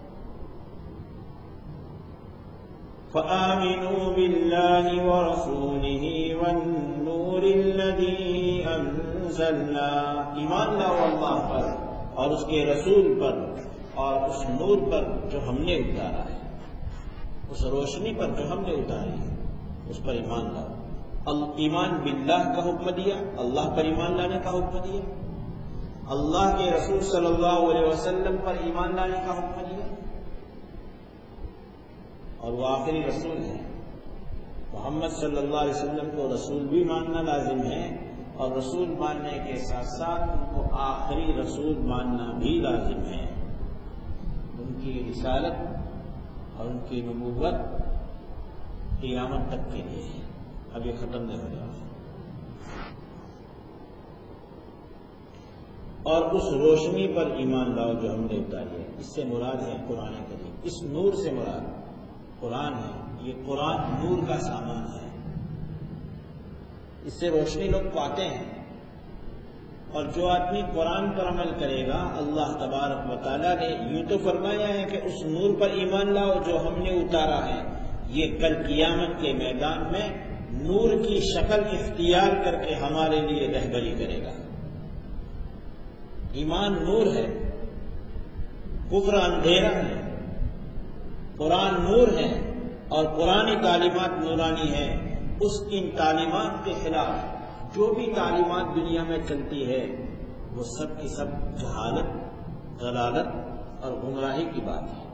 فآمنوا باللہ ورسولہ والنور الذی انزلنا، ایمان لاؤ اللہ پر اور اس کے رسول پر اور اس نور پر جو ہم نے اتارا ہے، اس روشنی پر جو ہم نے اتاری ہے اس پر ایمان لاؤ۔ ایمان باللہ کا حکم دیا، اللہ پر ایمان لانے کا حکم دیا، اللہ کے رسول صلی اللہ علیہ وسلم پر ایمان لانے کا حکم دیا، اور وہ آخری رسول ہے محمد صلی اللہ علیہ وسلم کو رسول بھی ماننا لازم ہے اور رسول ماننے کے ساتھ ساتھ ان کو آخری رسول ماننا بھی لازم ہے۔ ان کی رسالت اور ان کی نبوت قیامت تک کے لیے ہے، اب یہ ختم نہیں ہو جائے۔ اور اس روشنی پر ایمان لاؤ جو ہم نے اتاری ہے، اس سے مراد ہے قرآن کریم، اس نور سے مراد قرآن ہے، یہ قرآن نور کا سامان ہے، اس سے روشنی لوگ پاتے ہیں۔ اور جو آدمی قرآن پر عمل کرے گا، اللہ تبارک و تعالیٰ نے یوں تو فرمایا ہے کہ اس نور پر ایمان لاؤ جو ہم نے اتارا ہے، یہ کل قیامت کے میدان میں نور کی شکل اختیار کر کے ہمارے لیے رہبری کرے گا۔ ایمان نور ہے، کفر اندھیرا ہے، قرآن نور ہے، اور قرآنی تعلیمات نورانی ہیں، اس ان تعلیمات کے خلاف جو بھی تعلیمات دنیا میں چلتی ہے وہ سب کی سب جہالت، ضلالت اور گمراہی کی بات ہے۔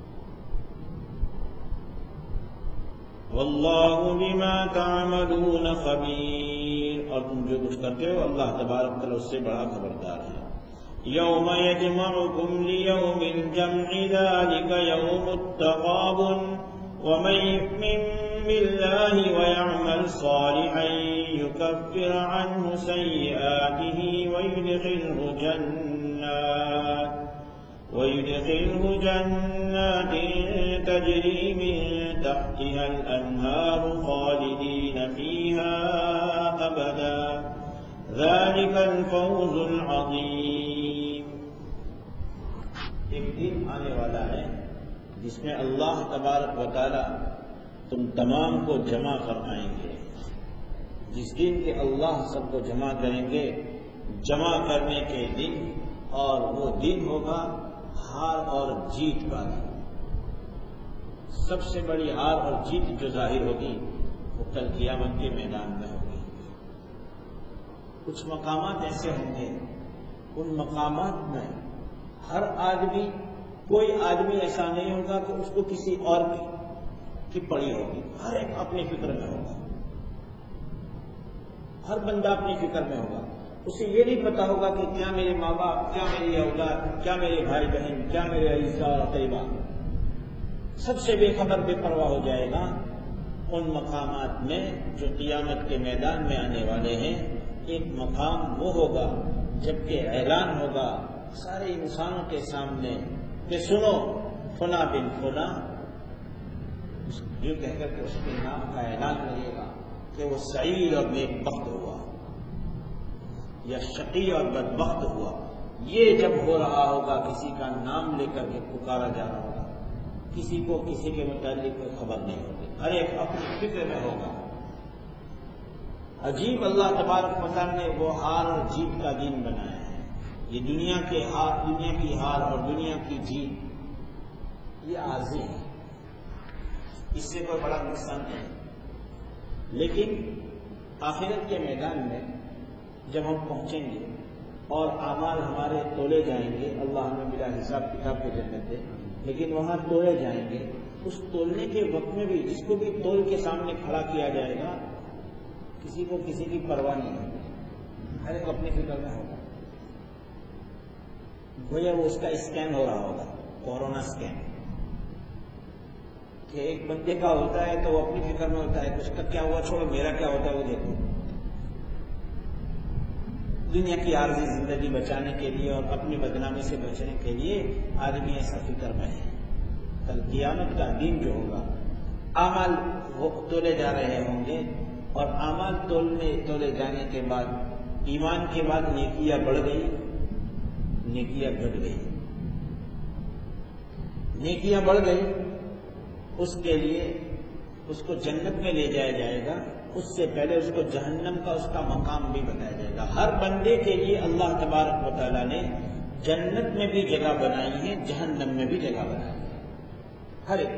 واللہ بما تعملون خبیر، اور تم جو کچھ کرتے ہو اللہ تبارک تعالیٰ اس سے بڑا خبردار ہے۔ یوم یجمعکم لیوم الجمع ذلک یوم التغابن ومن یؤمن باللہ ویعمل صالحا یکفر عنہ سیئاتہ ویدخلہ جنات ويدخله جنات تجري من تحتها الأنهار خالدين فيها أبدا ذلك الفوز العظيم۔ ایک دن آنے والا ہے جس میں اللہ تبارک و تعالی تم تمام کو جمع فرمائیں گے، جس دن کہ اللہ سب کو جمع کریں گے، جمع کرنے کے دن، اور وہ دن ہوگا ہار اور جیت کا دن۔ سب سے بڑی ہار اور جیت جو ظاہر ہوگی وہ کل قیامت کے میدان میں ہوگی۔ کچھ مقامات ایسے ہوں گے، ان مقامات میں ہر آدمی، کوئی آدمی ایسا نہیں ہوگا کہ اس کو کسی اور کی پڑی ہوگی، ہر ایک اپنی فکر میں ہوگا، ہر بندہ اپنی فکر میں ہوگا۔ اسے یہ نہیں پتا ہوگا کہ کیا میرے ماں باپ، کیا میری اولاد، کیا میرے بھائی بہن، کیا میرے عیسیٰ اور طیبہ، سب سے بے خبر بے پرواہ ہو جائے گا۔ ان مقامات میں جو قیامت کے میدان میں آنے والے ہیں، ایک مقام وہ ہوگا جبکہ اعلان ہوگا سارے انسانوں کے سامنے کہ سنو فلاں بن فلاں، یوں کہہ کر کے اس کے نام کا اعلان کرے گا کہ وہ سعید اور نیک بخت ہوا یا شقی اور بدبخت ہوا۔ یہ جب ہو رہا ہوگا کسی کا نام لے کر کے پکارا جا رہا ہوگا، کسی کو کسی کے متعلق کوئی خبر نہیں ہوگی، ہر ایک اپنی فکر میں ہوگا۔ عجیب اللہ تبارک و تعالیٰ نے وہ ہار اور جیت کا دن بنایا ہے۔ یہ دنیا کے ہار، دنیا کی ہار اور دنیا کی جیت یہ عارضی ہے، اس سے کوئی بڑا نقصان نہیں، لیکن آخرت کے میدان میں جب ہم پہنچیں گے اور اعمال ہمارے تولے جائیں گے، اللہ ہمیں بلا حساب کتاب کے جنت دے، لیکن وہاں تولے جائیں گے، اس تولنے کے وقت میں بھی جس کو بھی تول کے سامنے کھڑا کیا جائے گا، کسی کو کسی کی پرواہ نہیں ہوگی، ہر ایک اپنی فکر میں ہوگا۔ گویا وہ اس کا اسکین ہو رہا ہوگا، کورونا اسکین، کہ ایک بندے کا ہوتا ہے تو وہ اپنی فکر میں ہوتا ہے کہ اس کا کیا ہوا، چھوڑو میرا کیا ہوتا ہے وہ دیکھو۔ دنیا کی عارضی زندگی بچانے کے لیے اور اپنی بدنامی سے بچنے کے لیے آدمی ایسا فکر میں ہے۔ کل قیامت کا دن جو ہوگا، اعمال تولے جا رہے ہوں گے، اور اعمال تولنے تولے جانے کے بعد ایمان کے بعد نیکیاں بڑھ گئی، نیکیاں گھٹ گئی، نیکیاں بڑھ گئی، اس کے لیے اس کو جنت میں لے جایا جائے گا، اس سے پہلے اس کو جہنم کا اس کا مقام بھی بتایا جائے گا۔ ہر بندے کے لیے اللہ تبارک و تعالیٰ نے جنت میں بھی جگہ بنائی ہے، جہنم میں بھی جگہ بنائی ہے، ہر ایک۔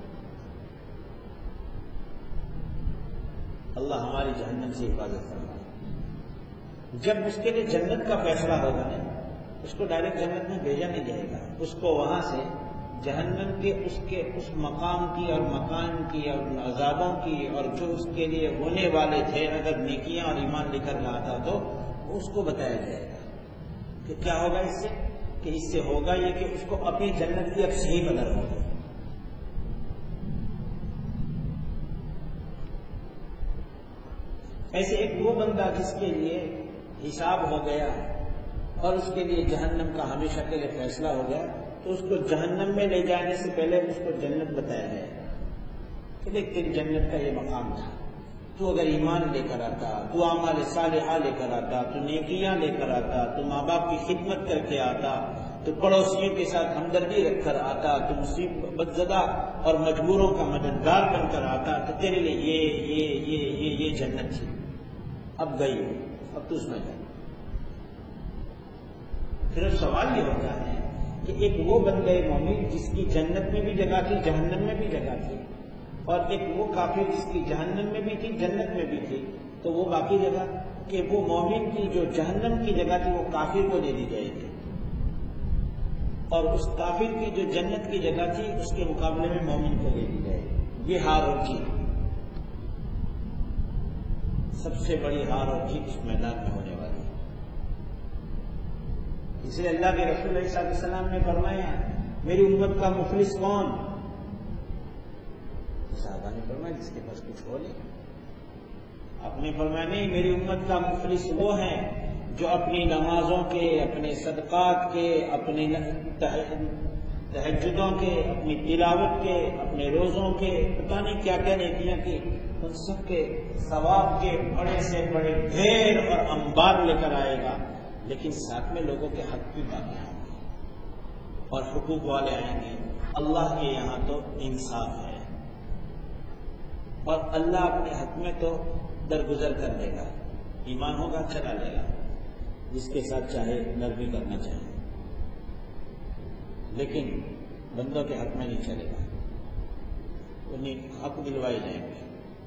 اللہ ہماری جہنم سے حفاظت فرمائے۔ جب اس کے لیے جنت کا فیصلہ ہوگا نا، اس کو ڈائریکٹ جنت میں بھیجا نہیں جائے گا، اس کو وہاں سے جہنم کے اس کے اس مقام کی اور مکان کی اور عذابوں کی اور جو اس کے لیے ہونے والے تھے، اگر نیکیاں اور ایمان لے کر رہا تھا تو اس کو بتایا جائے گا کہ کیا ہوگا اس سے، کہ اس سے ہوگا یہ کہ اس کو اپنی جنت کی اب صحیح قدر ہوگی۔ ایسے ایک وہ بندہ جس کے لیے حساب ہو گیا اور اس کے لیے جہنم کا ہمیشہ کے لیے فیصلہ ہو گیا، تو اس کو جہنم میں لے جانے سے پہلے اس کو جنت بتایا جائے کہ دیکھ تیری جنت کا یہ مقام تھا، تو اگر ایمان لے کر آتا، تو اعمال صالحہ لے کر آتا، تو نیکیاں لے کر آتا، تو ماں باپ کی خدمت کر کے آتا، تو پڑوسیوں کے ساتھ ہمدردی رکھ کر آتا، تو مصیبت زدہ اور مجبوروں کا مددگار بن کر آتا، تو تیرے لیے یہ یہ یہ یہ یہ جنت تھی، اب گئی، اب تو اس میں جا۔ پھر سوال یہ ہوتا ہے کہ ایک وہ بندے مومن جس کی جنت میں بھی جگہ تھی، جہنم میں بھی جگہ تھی، اور ایک وہ کافر جس کی جہنم میں بھی تھی جنت میں بھی تھی، تو وہ باقی جگہ کہ وہ مومن کی جو جہنم کی جگہ تھی وہ کافر کو دے دی جائے گی، اور اس کافر کی جو جنت کی جگہ تھی اس کے مقابلے میں مومن کو دے دی جائے گی۔ یہ ہار اور جیت، سب سے بڑی ہار اور جیت اس میدان میں ہونے والی ہے۔ اس لیے اللہ کے رسول علیہ السلام نے فرمایا میری امت کا مفلس کون؟ صحابہ نے فرمایا جس کے پاس کچھ ہو نہیں۔ آپ نے فرمایا نہیں، میری امت کا مفلس وہ ہے جو اپنی نمازوں کے، اپنے صدقات کے، اپنے تہجدوں کے، اپنی تلاوت کے، اپنے روزوں کے، پتہ نہیں کیا کیا نیکیاں کی، ان سب کے ثواب کے بڑے سے بڑے ڈھیر اور انبار لے کر آئے گا، لیکن ساتھ میں لوگوں کے حق بھی باقی ہوں گے اور حقوق والے آئیں گے۔ اللہ کے یہاں تو انصاف ہے اور اللہ اپنے حق میں تو درگزر کر دے گا، ایمان ہوگا چلا لے گا، جس کے ساتھ چاہے نرمی کرنا چاہے، لیکن بندوں کے حق میں نہیں چلے گا، انہیں حق دلوائے جائیں گے۔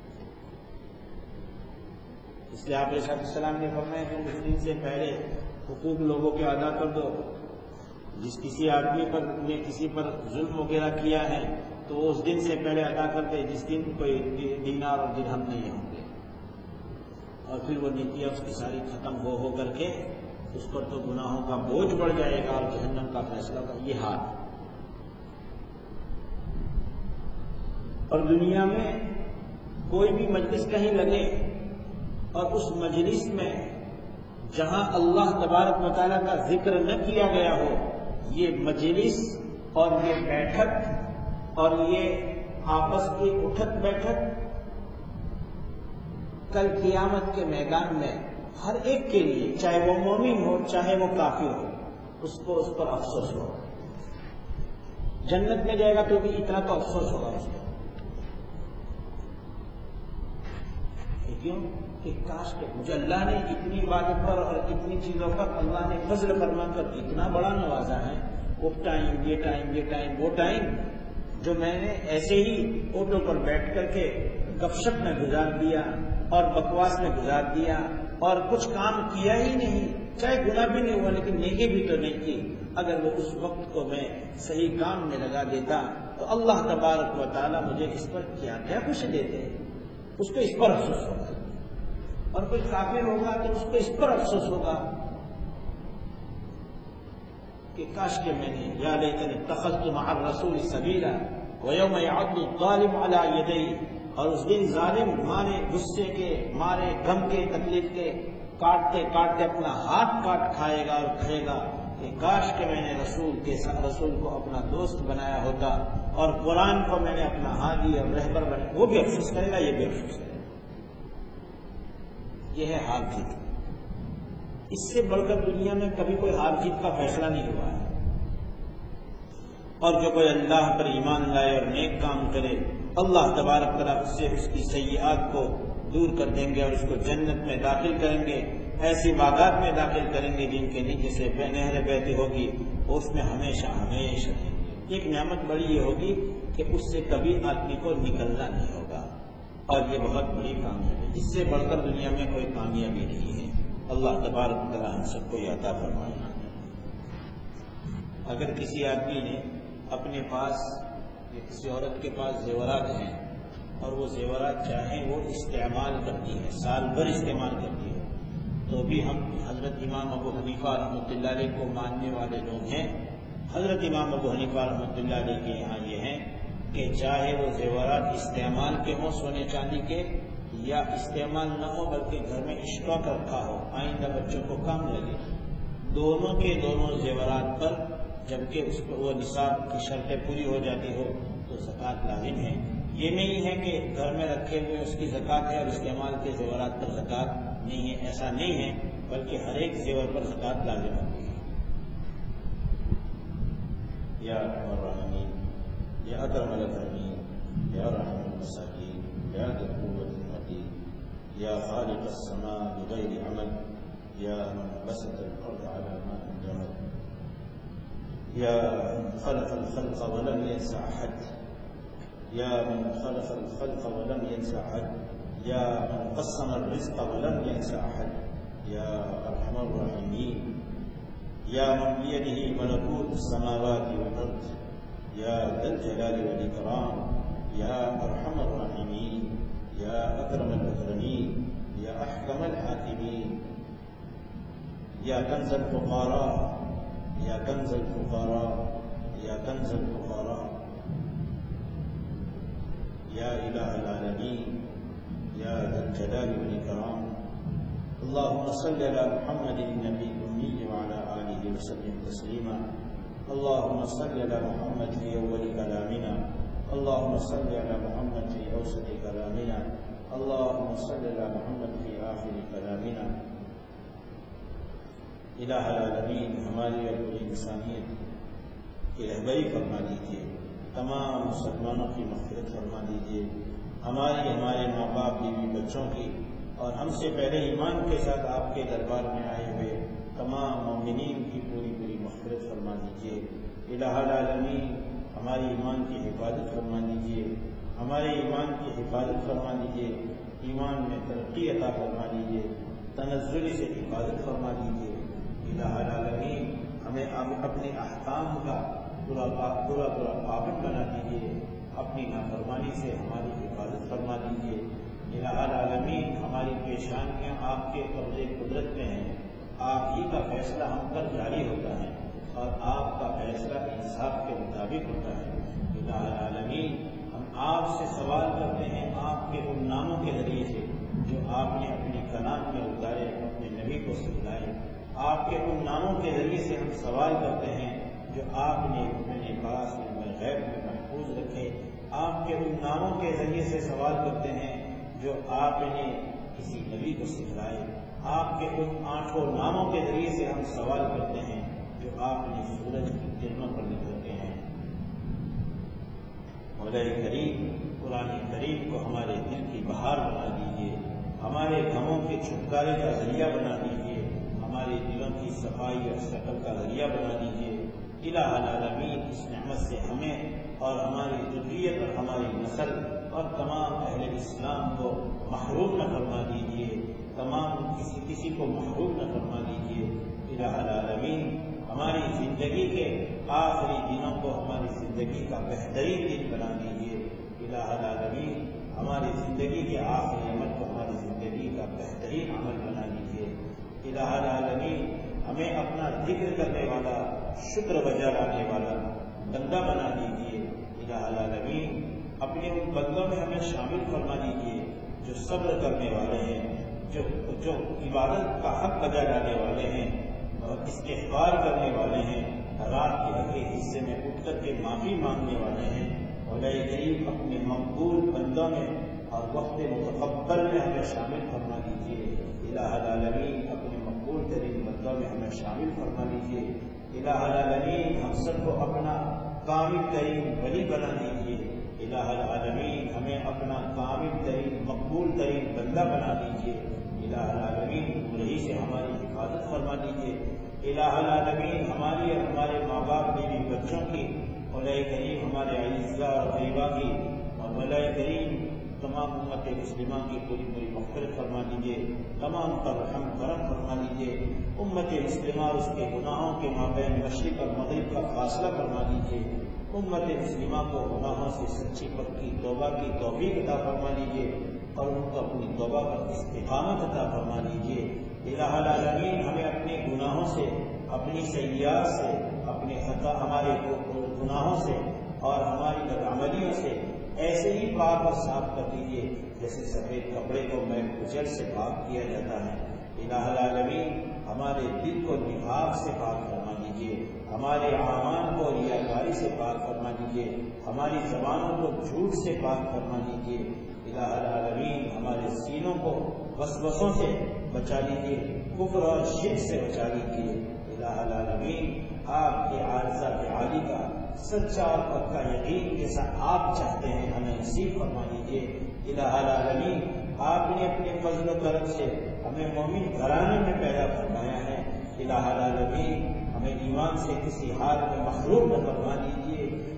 اس لیے آپ علیہ السلام نے فرمایا کہ اس دن سے پہلے حقوق لوگوں کے ادا کر دو، جس کسی آدمی پر نے کسی پر ظلم وغیرہ کیا ہے تو وہ اس دن سے پہلے ادا کر دے جس دن کوئی دینار اور درہم نہیں ہوں گے، اور پھر وہ نیکیاں اس کی ساری ختم ہو ہو کر کے اس پر تو گناہوں کا بوجھ بڑھ جائے گا اور جہنم کا فیصلہ ہوگا۔ یہ حال اور دنیا میں کوئی بھی مجلس کہیں لگے اور اس مجلس میں جہاں اللہ تبارک و تعالیٰ کا ذکر نہ کیا گیا ہو، یہ مجلس اور یہ بیٹھک اور یہ آپس کی اٹھک بیٹھک کل قیامت کے میدان میں ہر ایک کے لیے، چاہے وہ مومن ہو چاہے وہ کافر ہو، اس کو اس پر افسوس ہو۔ جنت میں جائے گا تو بھی اتنا تو افسوس ہوگا اس کو، کیوں کہ کاش کہ مجھے اللہ نے اتنی عبادت پر اور اتنی چیزوں پر اللہ نے فضل فرما کر اتنا بڑا نوازا ہے، وہ ٹائم یہ ٹائم یہ ٹائم وہ ٹائم جو میں نے ایسے ہی آٹو پر بیٹھ کر کے گپ شپ میں گزار دیا اور بکواس میں گزار دیا اور کچھ کام کیا ہی نہیں، چاہے گناہ بھی نہیں ہوا لیکن نیکی بھی تو نہیں کی، اگر وہ اس وقت کو میں صحیح کام میں لگا دیتا تو اللہ تبارک و تعالیٰ مجھے اس پر کیا کیا کچھ دیتے، اس کو اس پر افسوس ہوگا، اور کوئی کافر ہوگا تو اس کو اس پر افسوس ہوگا کہ کاش کہ میں نے یا لیتنی اتخذت مع الرسول سبیلا ویوم یعض الظالم علی یدیہ، اور اس دن ظالم مارے غصے کے، مارے غم کے، تکلیف کے، کاٹتے کاٹتے اپنا ہاتھ کاٹ کھائے گا اور کہے گا کہ کاش کہ میں نے رسول کے رسول کو اپنا دوست بنایا ہوتا اور قرآن کو میں نے اپنا ہادی اور رہبر بنایا۔ وہ بھی افسوس کرے گا، یہ بھی افسوس کرے گا۔ یہ ہے ہار جیت۔ اس سے بڑھ کر دنیا میں کبھی کوئی ہار جیت کا فیصلہ نہیں ہوا ہے، اور جو کوئی اللہ پر ایمان لائے اور نیک کام کرے، اللہ تبارک تعالیٰ اس سے اس کی سیئات کو دور کر دیں گے اور اس کو جنت میں داخل کریں گے، ایسی باغات میں داخل کریں گے جن کے نیچے سے نہریں بہتی ہوگی، وہ اس میں ہمیشہ ہمیشہ رہیں گے۔ ایک نعمت بڑی یہ ہوگی کہ اس سے کبھی آدمی کو نکلنا نہیں ہوگا، اور یہ بہت بڑی کامیابی ہے، اس سے بڑھ کر دنیا میں کوئی کامیابی نہیں ہے۔ اللہ تبارک تعالیٰ ہم سب کو یہ عطا فرمائے۔ اگر کسی آدمی نے اپنے پاس یا کسی عورت کے پاس زیورات ہیں اور وہ زیورات چاہیں وہ استعمال کرتی ہے، سال بھر استعمال کرتی ہے، تو بھی ہم حضرت امام ابو حنیفہ رحمۃ اللہ علیہ کو ماننے والے لوگ ہیں۔ حضرت امام ابو حنیفہ رحمۃ اللہ علیہ کے یہاں یہ ہیں کہ چاہے وہ زیورات استعمال کے ہوں، سونے چاندی کے، یا استعمال نہ ہو بلکہ گھر میں اسٹاک رکھا ہو، آئندہ بچوں کو کام لگے، دونوں کے دونوں زیورات پر جبکہ اس کو وہ نصاب کی شرطیں پوری ہو جاتی ہو تو زکوٰۃ لازم ہے۔ یہ نہیں ہے کہ گھر میں رکھے ہوئے اس کی زکوٰۃ ہے اور استعمال کے زیورات پر زکوٰۃ نہیں ہے، ایسا نہیں ہے، بلکہ ہر ایک زیور پر زکوٰۃ لازم ہوتی ہے۔ یا الرحمین، یا اکرم الاکرمین، یا رحم المساکین، یا ذی القوة المتین، یا خالق السماء بغیر عمد، یا من بسط الارض علی ماء جمد، یا خلق الخلق ولم ينس احد، یا من خلق الخلق ولم ينس احد یا من قسم الرزق ولم ينس احد یا ارحم الراحمین یا من بیدہ ملکوت السماوات والارض یا ذا الجلال والاکرام یا ارحم الراحمین یا اکرم الاکرمین یا احکم الحاکمین یا کنز الفقراء یا کنز الفقراء یا کنز الفقراء یا الہ العالمین یا ذا الجلال والاکرام اللهم صل على محمد النبي الأمي وعلى آله وسلم تسليما اللهم صل على محمد في أول كلامنا اللهم صل على محمد في أوسط كلامنا اللهم صل على محمد في آخر كلامنا الہ العالمین ہماری اور پوری انسانیت کی رہبری فرما دیجیے، تمام مسلمانوں کی مغفرت فرما دیجیے، ہماری ہمارے ماں باپ بیوی بچوں کی اور ہم سے پہلے ایمان کے ساتھ آپ کے دربار میں آئے ہوئے تمام مومنین کی پوری پوری مغفرت فرما دیجیے۔ الہ العالمین ہماری ایمان کی حفاظت فرما دیجیے، ہمارے ایمان کی حفاظت فرما دیجیے، ایمان میں ترقی عطا فرما دیجیے، تنزل سے حفاظت فرما دیجیے۔ الہ العالمین ہمیں اپنے احکام کا پورا پورا پورا پابند بنا دیجیے، اپنی نافرمانی سے ہماری حفاظت فرما دیجیے۔ الہ العالمین ہماری پیشانیاں آپ کے قبضے قدرت میں ہیں، آپ ہی کا فیصلہ ہم پر جاری ہوتا ہے اور آپ کا فیصلہ انصاف کے مطابق ہوتا ہے۔ الہ العالمین ہم آپ سے سوال کرتے ہیں آپ کے ان ناموں کے ذریعے سے جو آپ نے اپنے کلام میں اتارے، اپنے نبی کو سکھلائے، آپ کے ان ناموں کے ذریعے سے ہم سوال کرتے ہیں جو آپ نے اپنے پاس علم غیب میں محفوظ رکھے، آپ کے ان ناموں کے ذریعے سے سوال کرتے ہیں جو آپ نے کسی نبی کو سکھلائے، آپ کے ان آٹھوں ناموں کے ذریعے سے ہم سوال کرتے ہیں جو آپ نے سورج کی کرنوں پر نکلتے ہیں۔ مولا کریم قرآن کریم کو ہمارے دل کی بہار بنا دیجیے، ہمارے غموں کے چھٹکارے کا ذریعہ بنا دیجیے، ہمارے دلوں کی صفائی اور شکل کا ذریعہ بنا دیجیے۔ الہ العالمین اس نعمت سے ہمیں اور ہماری ذریت اور ہماری نسل اور تمام اہل اسلام کو محروم نہ فرما دیجیے، تمام کسی کسی کو محروم نہ فرما دیجیے۔ الہ العالمین ہماری زندگی کے آخری دنوں کو ہماری زندگی کا بہترین دن بنا دیجیے۔ الہ العالمین ہماری زندگی کے آخری عمل کو ہماری زندگی کا بہترین عمل بنا دیجیے۔ الہ العالمین ہمیں اپنا ذکر کرنے والا، شکر بجا لانے والا بندہ بنا دیجیے۔ الہ العالمین اپنے ان بندوں میں ہمیں شامل فرما دیجیے جو صبر کرنے والے ہیں، جو جو عبادت کا حق بجا لانے والے ہیں اور استغفار کرنے والے ہیں، رات کے اگلے حصے میں اٹھ کر کے معافی مانگنے والے ہیں۔ مولا کریم اپنے مقبول بندوں میں اور وقت متقبل میں ہمیں شامل فرما دیجیے۔ الہ العالمین اپنے مقبول ترین بندوں میں ہمیں شامل فرما دیجیے۔ الہ العالمین ہم سب کو اپنا کامل ترین ولی بنا دیجیے۔ الہ العالمین ہمیں اپنا کامل ترین مقبول ترین بندہ بنا دیجیے۔ الہ العالمین برہی سے ہماری حفاظت فرما دیجیے۔ الہ العالمین ہماری اور ہمارے ماں باپ بیوی بچوں کی، مولا کریم ہمارے اعزاء اور غریبا کی اور مولا کریم تمام امت مسلمہ کی پوری پوری مغفرت فرما دیجیے، تمام پر رحم کرم فرما دیجیے۔ امت مسلمہ اور اس کے گناہوں کے مابین مشرق اور مغرب کا فاصلہ فرما دیجیے۔ امت مسلمہ کو گناہوں سے سچی پکی توبہ کی توفیق عطا فرما دیجیے اور ان کو اپنی توبہ پر استقامت عطا فرما دیجیے۔ الہ العالمین ہمیں اپنے گناہوں سے، اپنی سیئات سے، اپنے خطا ہمارے گناہوں سے اور ہماری بدعملیوں سے ایسے ہی پاک اور صاف کر دیجیے جیسے سفید کپڑے کو میل کچل سے پاک کیا جاتا ہے۔ الہ العالمین ہمارے دل کو نفاق سے پاک فرما دیجیے، ہمارے اعمال کو ریاکاری سے پاک فرما دیجیے، ہماری زبانوں کو جھوٹ سے پاک فرما دیجیے۔ الہ العالمین ہمارے سینوں کو وسوسوں سے بچا لیجیے، کفر اور شرک سے بچا لیجیے۔ الہ العالمین آپ کے عارضہ عالی کا سچا اور پکا یقین جیسا آپ چاہتے ہیں ہمیں نصیب فرما دیجیے۔ الہ العالمین آپ نے اپنے فضل و کرم سے ہمیں مومن گھرانے میں پیدا فرمایا ہے۔ الہ العالمین ہمیں ایمان سے کسی حال میں محروم نہ فرما دیجیے۔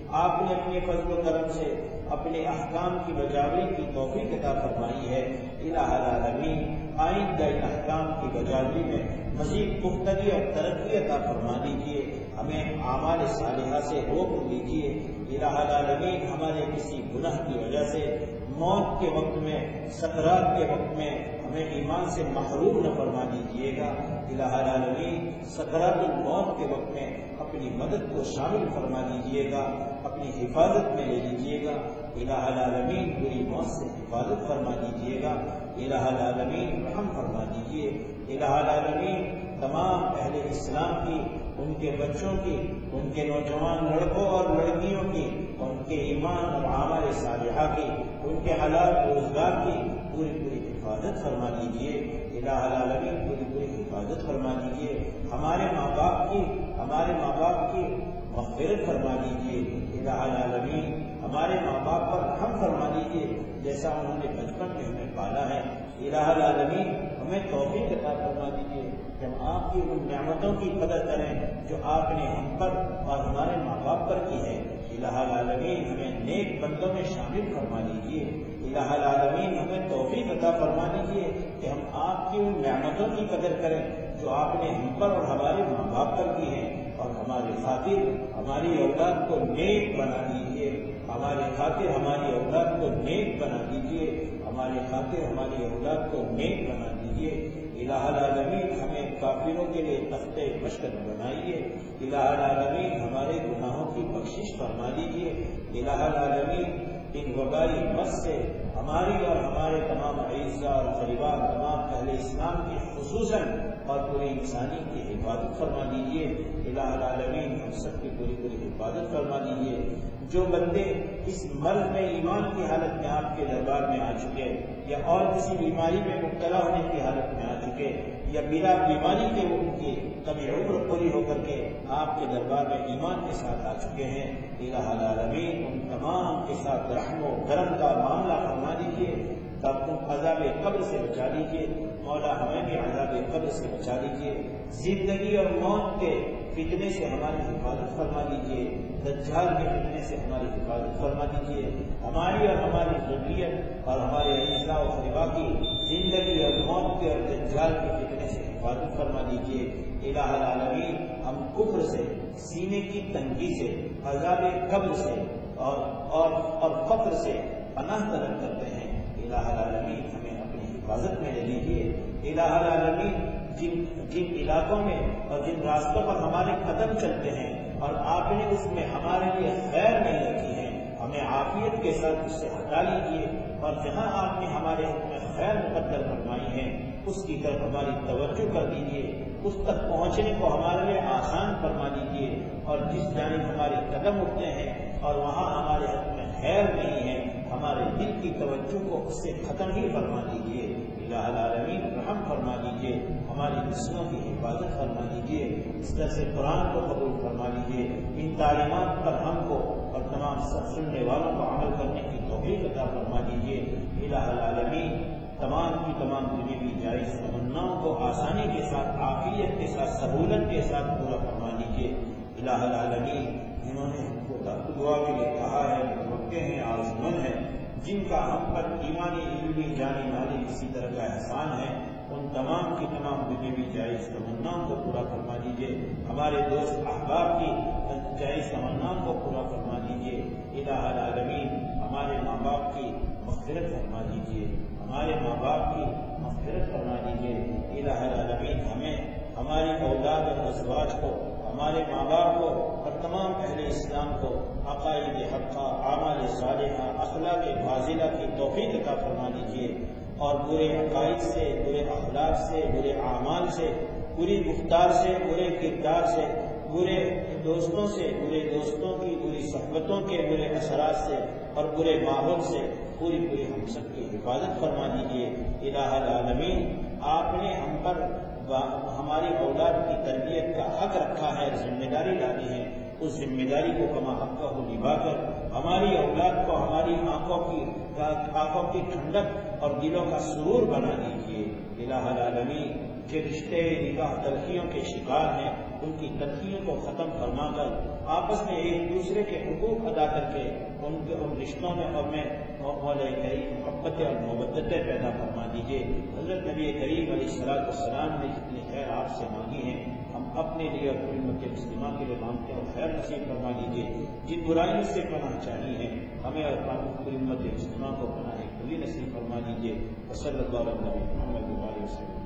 آپ نے اپنے فضل و کرم سے اپنے احکام کی بجاوری کی توفیق عطا فرمائی ہے۔ الہ العالمین آئندہ ان احکام کی بجاوری میں مزید پختگی اور ترقی عطا فرما دیجیے، ہمیں اعمال صالحہ سے روک لیجیے۔ الہ العالمین ہمارے کسی گناہ کی وجہ سے موت کے وقت میں، سکرات کے وقت میں ہمیں ایمان سے محروم نہ فرما دیجیے گا۔ الہ العالمین سکرات الموت کے وقت میں اپنی مدد کو شامل فرما دیجیے گا، اپنی حفاظت میں لے لیجیے گا۔ الہ العالمین بری موت سے حفاظت فرما دیجیے گا۔ الہ العالمین رحم فرما دیجیے۔ الہ العالمین تمام اہل اسلام کی، ان کے بچوں کی، ان کے نوجوان لڑکوں اور لڑکیوں کی، ان کے ایمان اور اعمال صالحہ کی، ان کے حلال روزگار کی پوری پوری حفاظت فرما دیجیے۔ الہ العالمین پوری پوری حفاظت فرما دیجیے۔ ہمارے ماں باپ کی ہمارے ماں باپ کی مغفرت فرما دیجیے۔ الہ العالمین ہمارے ماں باپ پر رحم فرما دیجیے، جیسا انہوں نے بچپن میں ہمیں پالا ہے۔ الہ العالمین ہمیں توفیق عطا فرما دیجیے کہ ہم آپ کی ان نعمتوں کی قدر کریں جو آپ نے ہم پر اور ہمارے ماں باپ پر کی ہے۔ الہ العالمین ہمیں نیک بندوں میں شامل فرما دیجیے۔ الہ العالمین ہمیں توفیق عطا فرما دیجیے کہ ہم آپ کی ان نعمتوں کی قدر کریں جو آپ نے ہم پر اور ہمارے ماں باپ پر کی ہیں، اور ہماری خاطر ہماری اولاد کو نیک بنا دیجیے۔ ہماری خاطر ہماری اولاد کو نیک بنا دیجیے۔ ہماری خاطر ہماری اولاد کو نیک بنا دیجیے۔ الہ العالمین ہمیں کافروں کے لیے تخت مشکل بنائیے۔ الہ العالمین ہمارے گناہوں کی بخشش فرما دیجیے۔ الہ العالمین ان وبائی مت سے ہماری اور ہمارے تمام اعزاء اور قریبان تمام اہل اسلام کی خصوصاً اور پوری انسانی کی حفاظت فرما دیجیے۔ الہ العالمین ہم سب کی پوری پوری حفاظت فرما دیجیے۔ جو بندے اس مرض میں ایمان کی حالت میں آپ کے دربار میں آ چکے، یا اور کسی بیماری میں مبتلا ہونے کی حالت میں آ چکے، یا بلا بیماری کے ان کی کبھی عمر پوری ہو کر کے آپ کے دربار میں ایمان کے ساتھ آ چکے ہیں، الہ العالمین ان تمام کے ساتھ رحم و کرم کا معاملہ فرما دیجیے، تب ان عذاب قبر سے بچا لیجیے۔ مولا ہمیں بھی عذاب قبر سے بچا لیجیے۔ زندگی اور موت کے فتنے سے ہماری حفاظت فرما دیجیے۔ دجال کے فتنے سے ہماری حفاظت فرما دیجیے۔ ہماری اور ہماری ذریت اور ہمارے اعزاء و اقرباء کی زندگی اور موت کے اور دجال کے فتنے سے حفاظت فرما دیجیے۔ الہ العالمین ہم کفر سے، سینے کی تنگی سے، عذاب قبر سے اور اور اور فقر سے پناہ طلب کرتے ہیں۔ الہ العالمین ہمیں اپنی حفاظت میں لے لیجیے۔ الہ العالمین جن جن علاقوں میں اور جن راستوں پر ہمارے قدم چلتے ہیں اور آپ نے اس میں ہمارے لیے خیر نہیں رکھی ہے، ہمیں عافیت کے ساتھ اس سے ہٹا لیجیے، اور جہاں آپ نے ہمارے حق میں خیر مقدر فرمائی ہے اس کی طرف ہماری توجہ کر دیجیے، اس تک پہنچنے کو ہمارے لیے آسان فرما دیجیے، اور جس جانب ہمارے قدم اٹھتے ہیں اور وہاں ہمارے حق میں خیر نہیں ہے، ہمارے دل کی توجہ کو اس سے ختم ہی فرما دیجیے۔ الہ العالمین رحم فرما دیجیے، ہماری نسلوں کی حفاظت فرما دیجیے، اس طرح سے قرآن کو قبول فرما لیجیے، ان تعلیمات پر ہم کو اور تمام سب سننے والوں کو عمل کرنے کی توفیق عطا فرما دیجیے۔ الہ العالمین تمام کی تمام دنیاوی جائز تمناؤں کو آسانی کے ساتھ، عافیت کے ساتھ، سہولت کے ساتھ پورا فرما دیجیے۔ الہ العالمین جنہوں نے ہم کو دعا کے لیے کہا ہے، متوقع ہیں، آرزومند ہیں، جن کا ہم پر ایمانی علمی جانی مالی اسی طرح کا احسان ہے، ان تمام کی تمام دنیاوی جائز تمناؤں کو پورا فرما دیجیے۔ ہمارے دوست احباب کی جائز تمناؤں کو پورا فرما دیجیے۔ الہ العالمین ہمارے ماں باپ کی مغفرت فرما دیجیے، ہمارے ماں باپ کی مغفرت فرما دیجیے۔ الہ العالمین ہمیں، ہماری اولاد اور ازواج کو، ہمارے ماں باپ کو اور تمام اہل اسلام کو عقائد حقہ، اعمال صالحہ، اخلاق فاضلہ کی توفیق عطا فرما دیجیے، اور برے عقائد سے، برے اخلاق سے، برے اعمال سے، بری گفتار سے، برے کردار سے، برے دوستوں سے، برے دوستوں کی بری صحبتوں کے برے اثرات سے اور برے ماحول سے پوری پوری ہم سب کی حفاظت فرما دیجیے۔ الہ العالمین آپ نے ہم پر ہماری اولاد کی تربیت کا حق رکھا ہے، ذمہ داری ڈالی ہے، اس ذمہ داری کو کما حقہ نبھا کر ہماری اولاد کو ہماری آنکھوں کی آنکھوں کی ٹھنڈک اور دلوں کا سرور بنا دیجیے۔ الہ العالمین کہ رشتے نگاہ تلخیوں کے شکار ہیں ان کی تلخیوں کو ختم فرما کر آپس میں ایک دوسرے کے حقوق ادا کر کے ان کے ان رشتوں میں اور میں مولا کریم محبتیں اور محبتیں پیدا فرما دیجیے۔ حضرت نبی کریم علیہ الصلوۃ والسلام نے جتنی خیر آپ سے مانگی ہیں ہم اپنے لیے اور پوری امت مسلمہ کے لیے مانگتے ہیں اور خیر نصیب فرما دیجیے۔ جن برائیوں سے پناہ چاہی ہے ہمیں اور پوری امت مسلمہ کو پناہ کلی نصیب فرما دیجیے۔ وصلی اللہ علیہ وسلم۔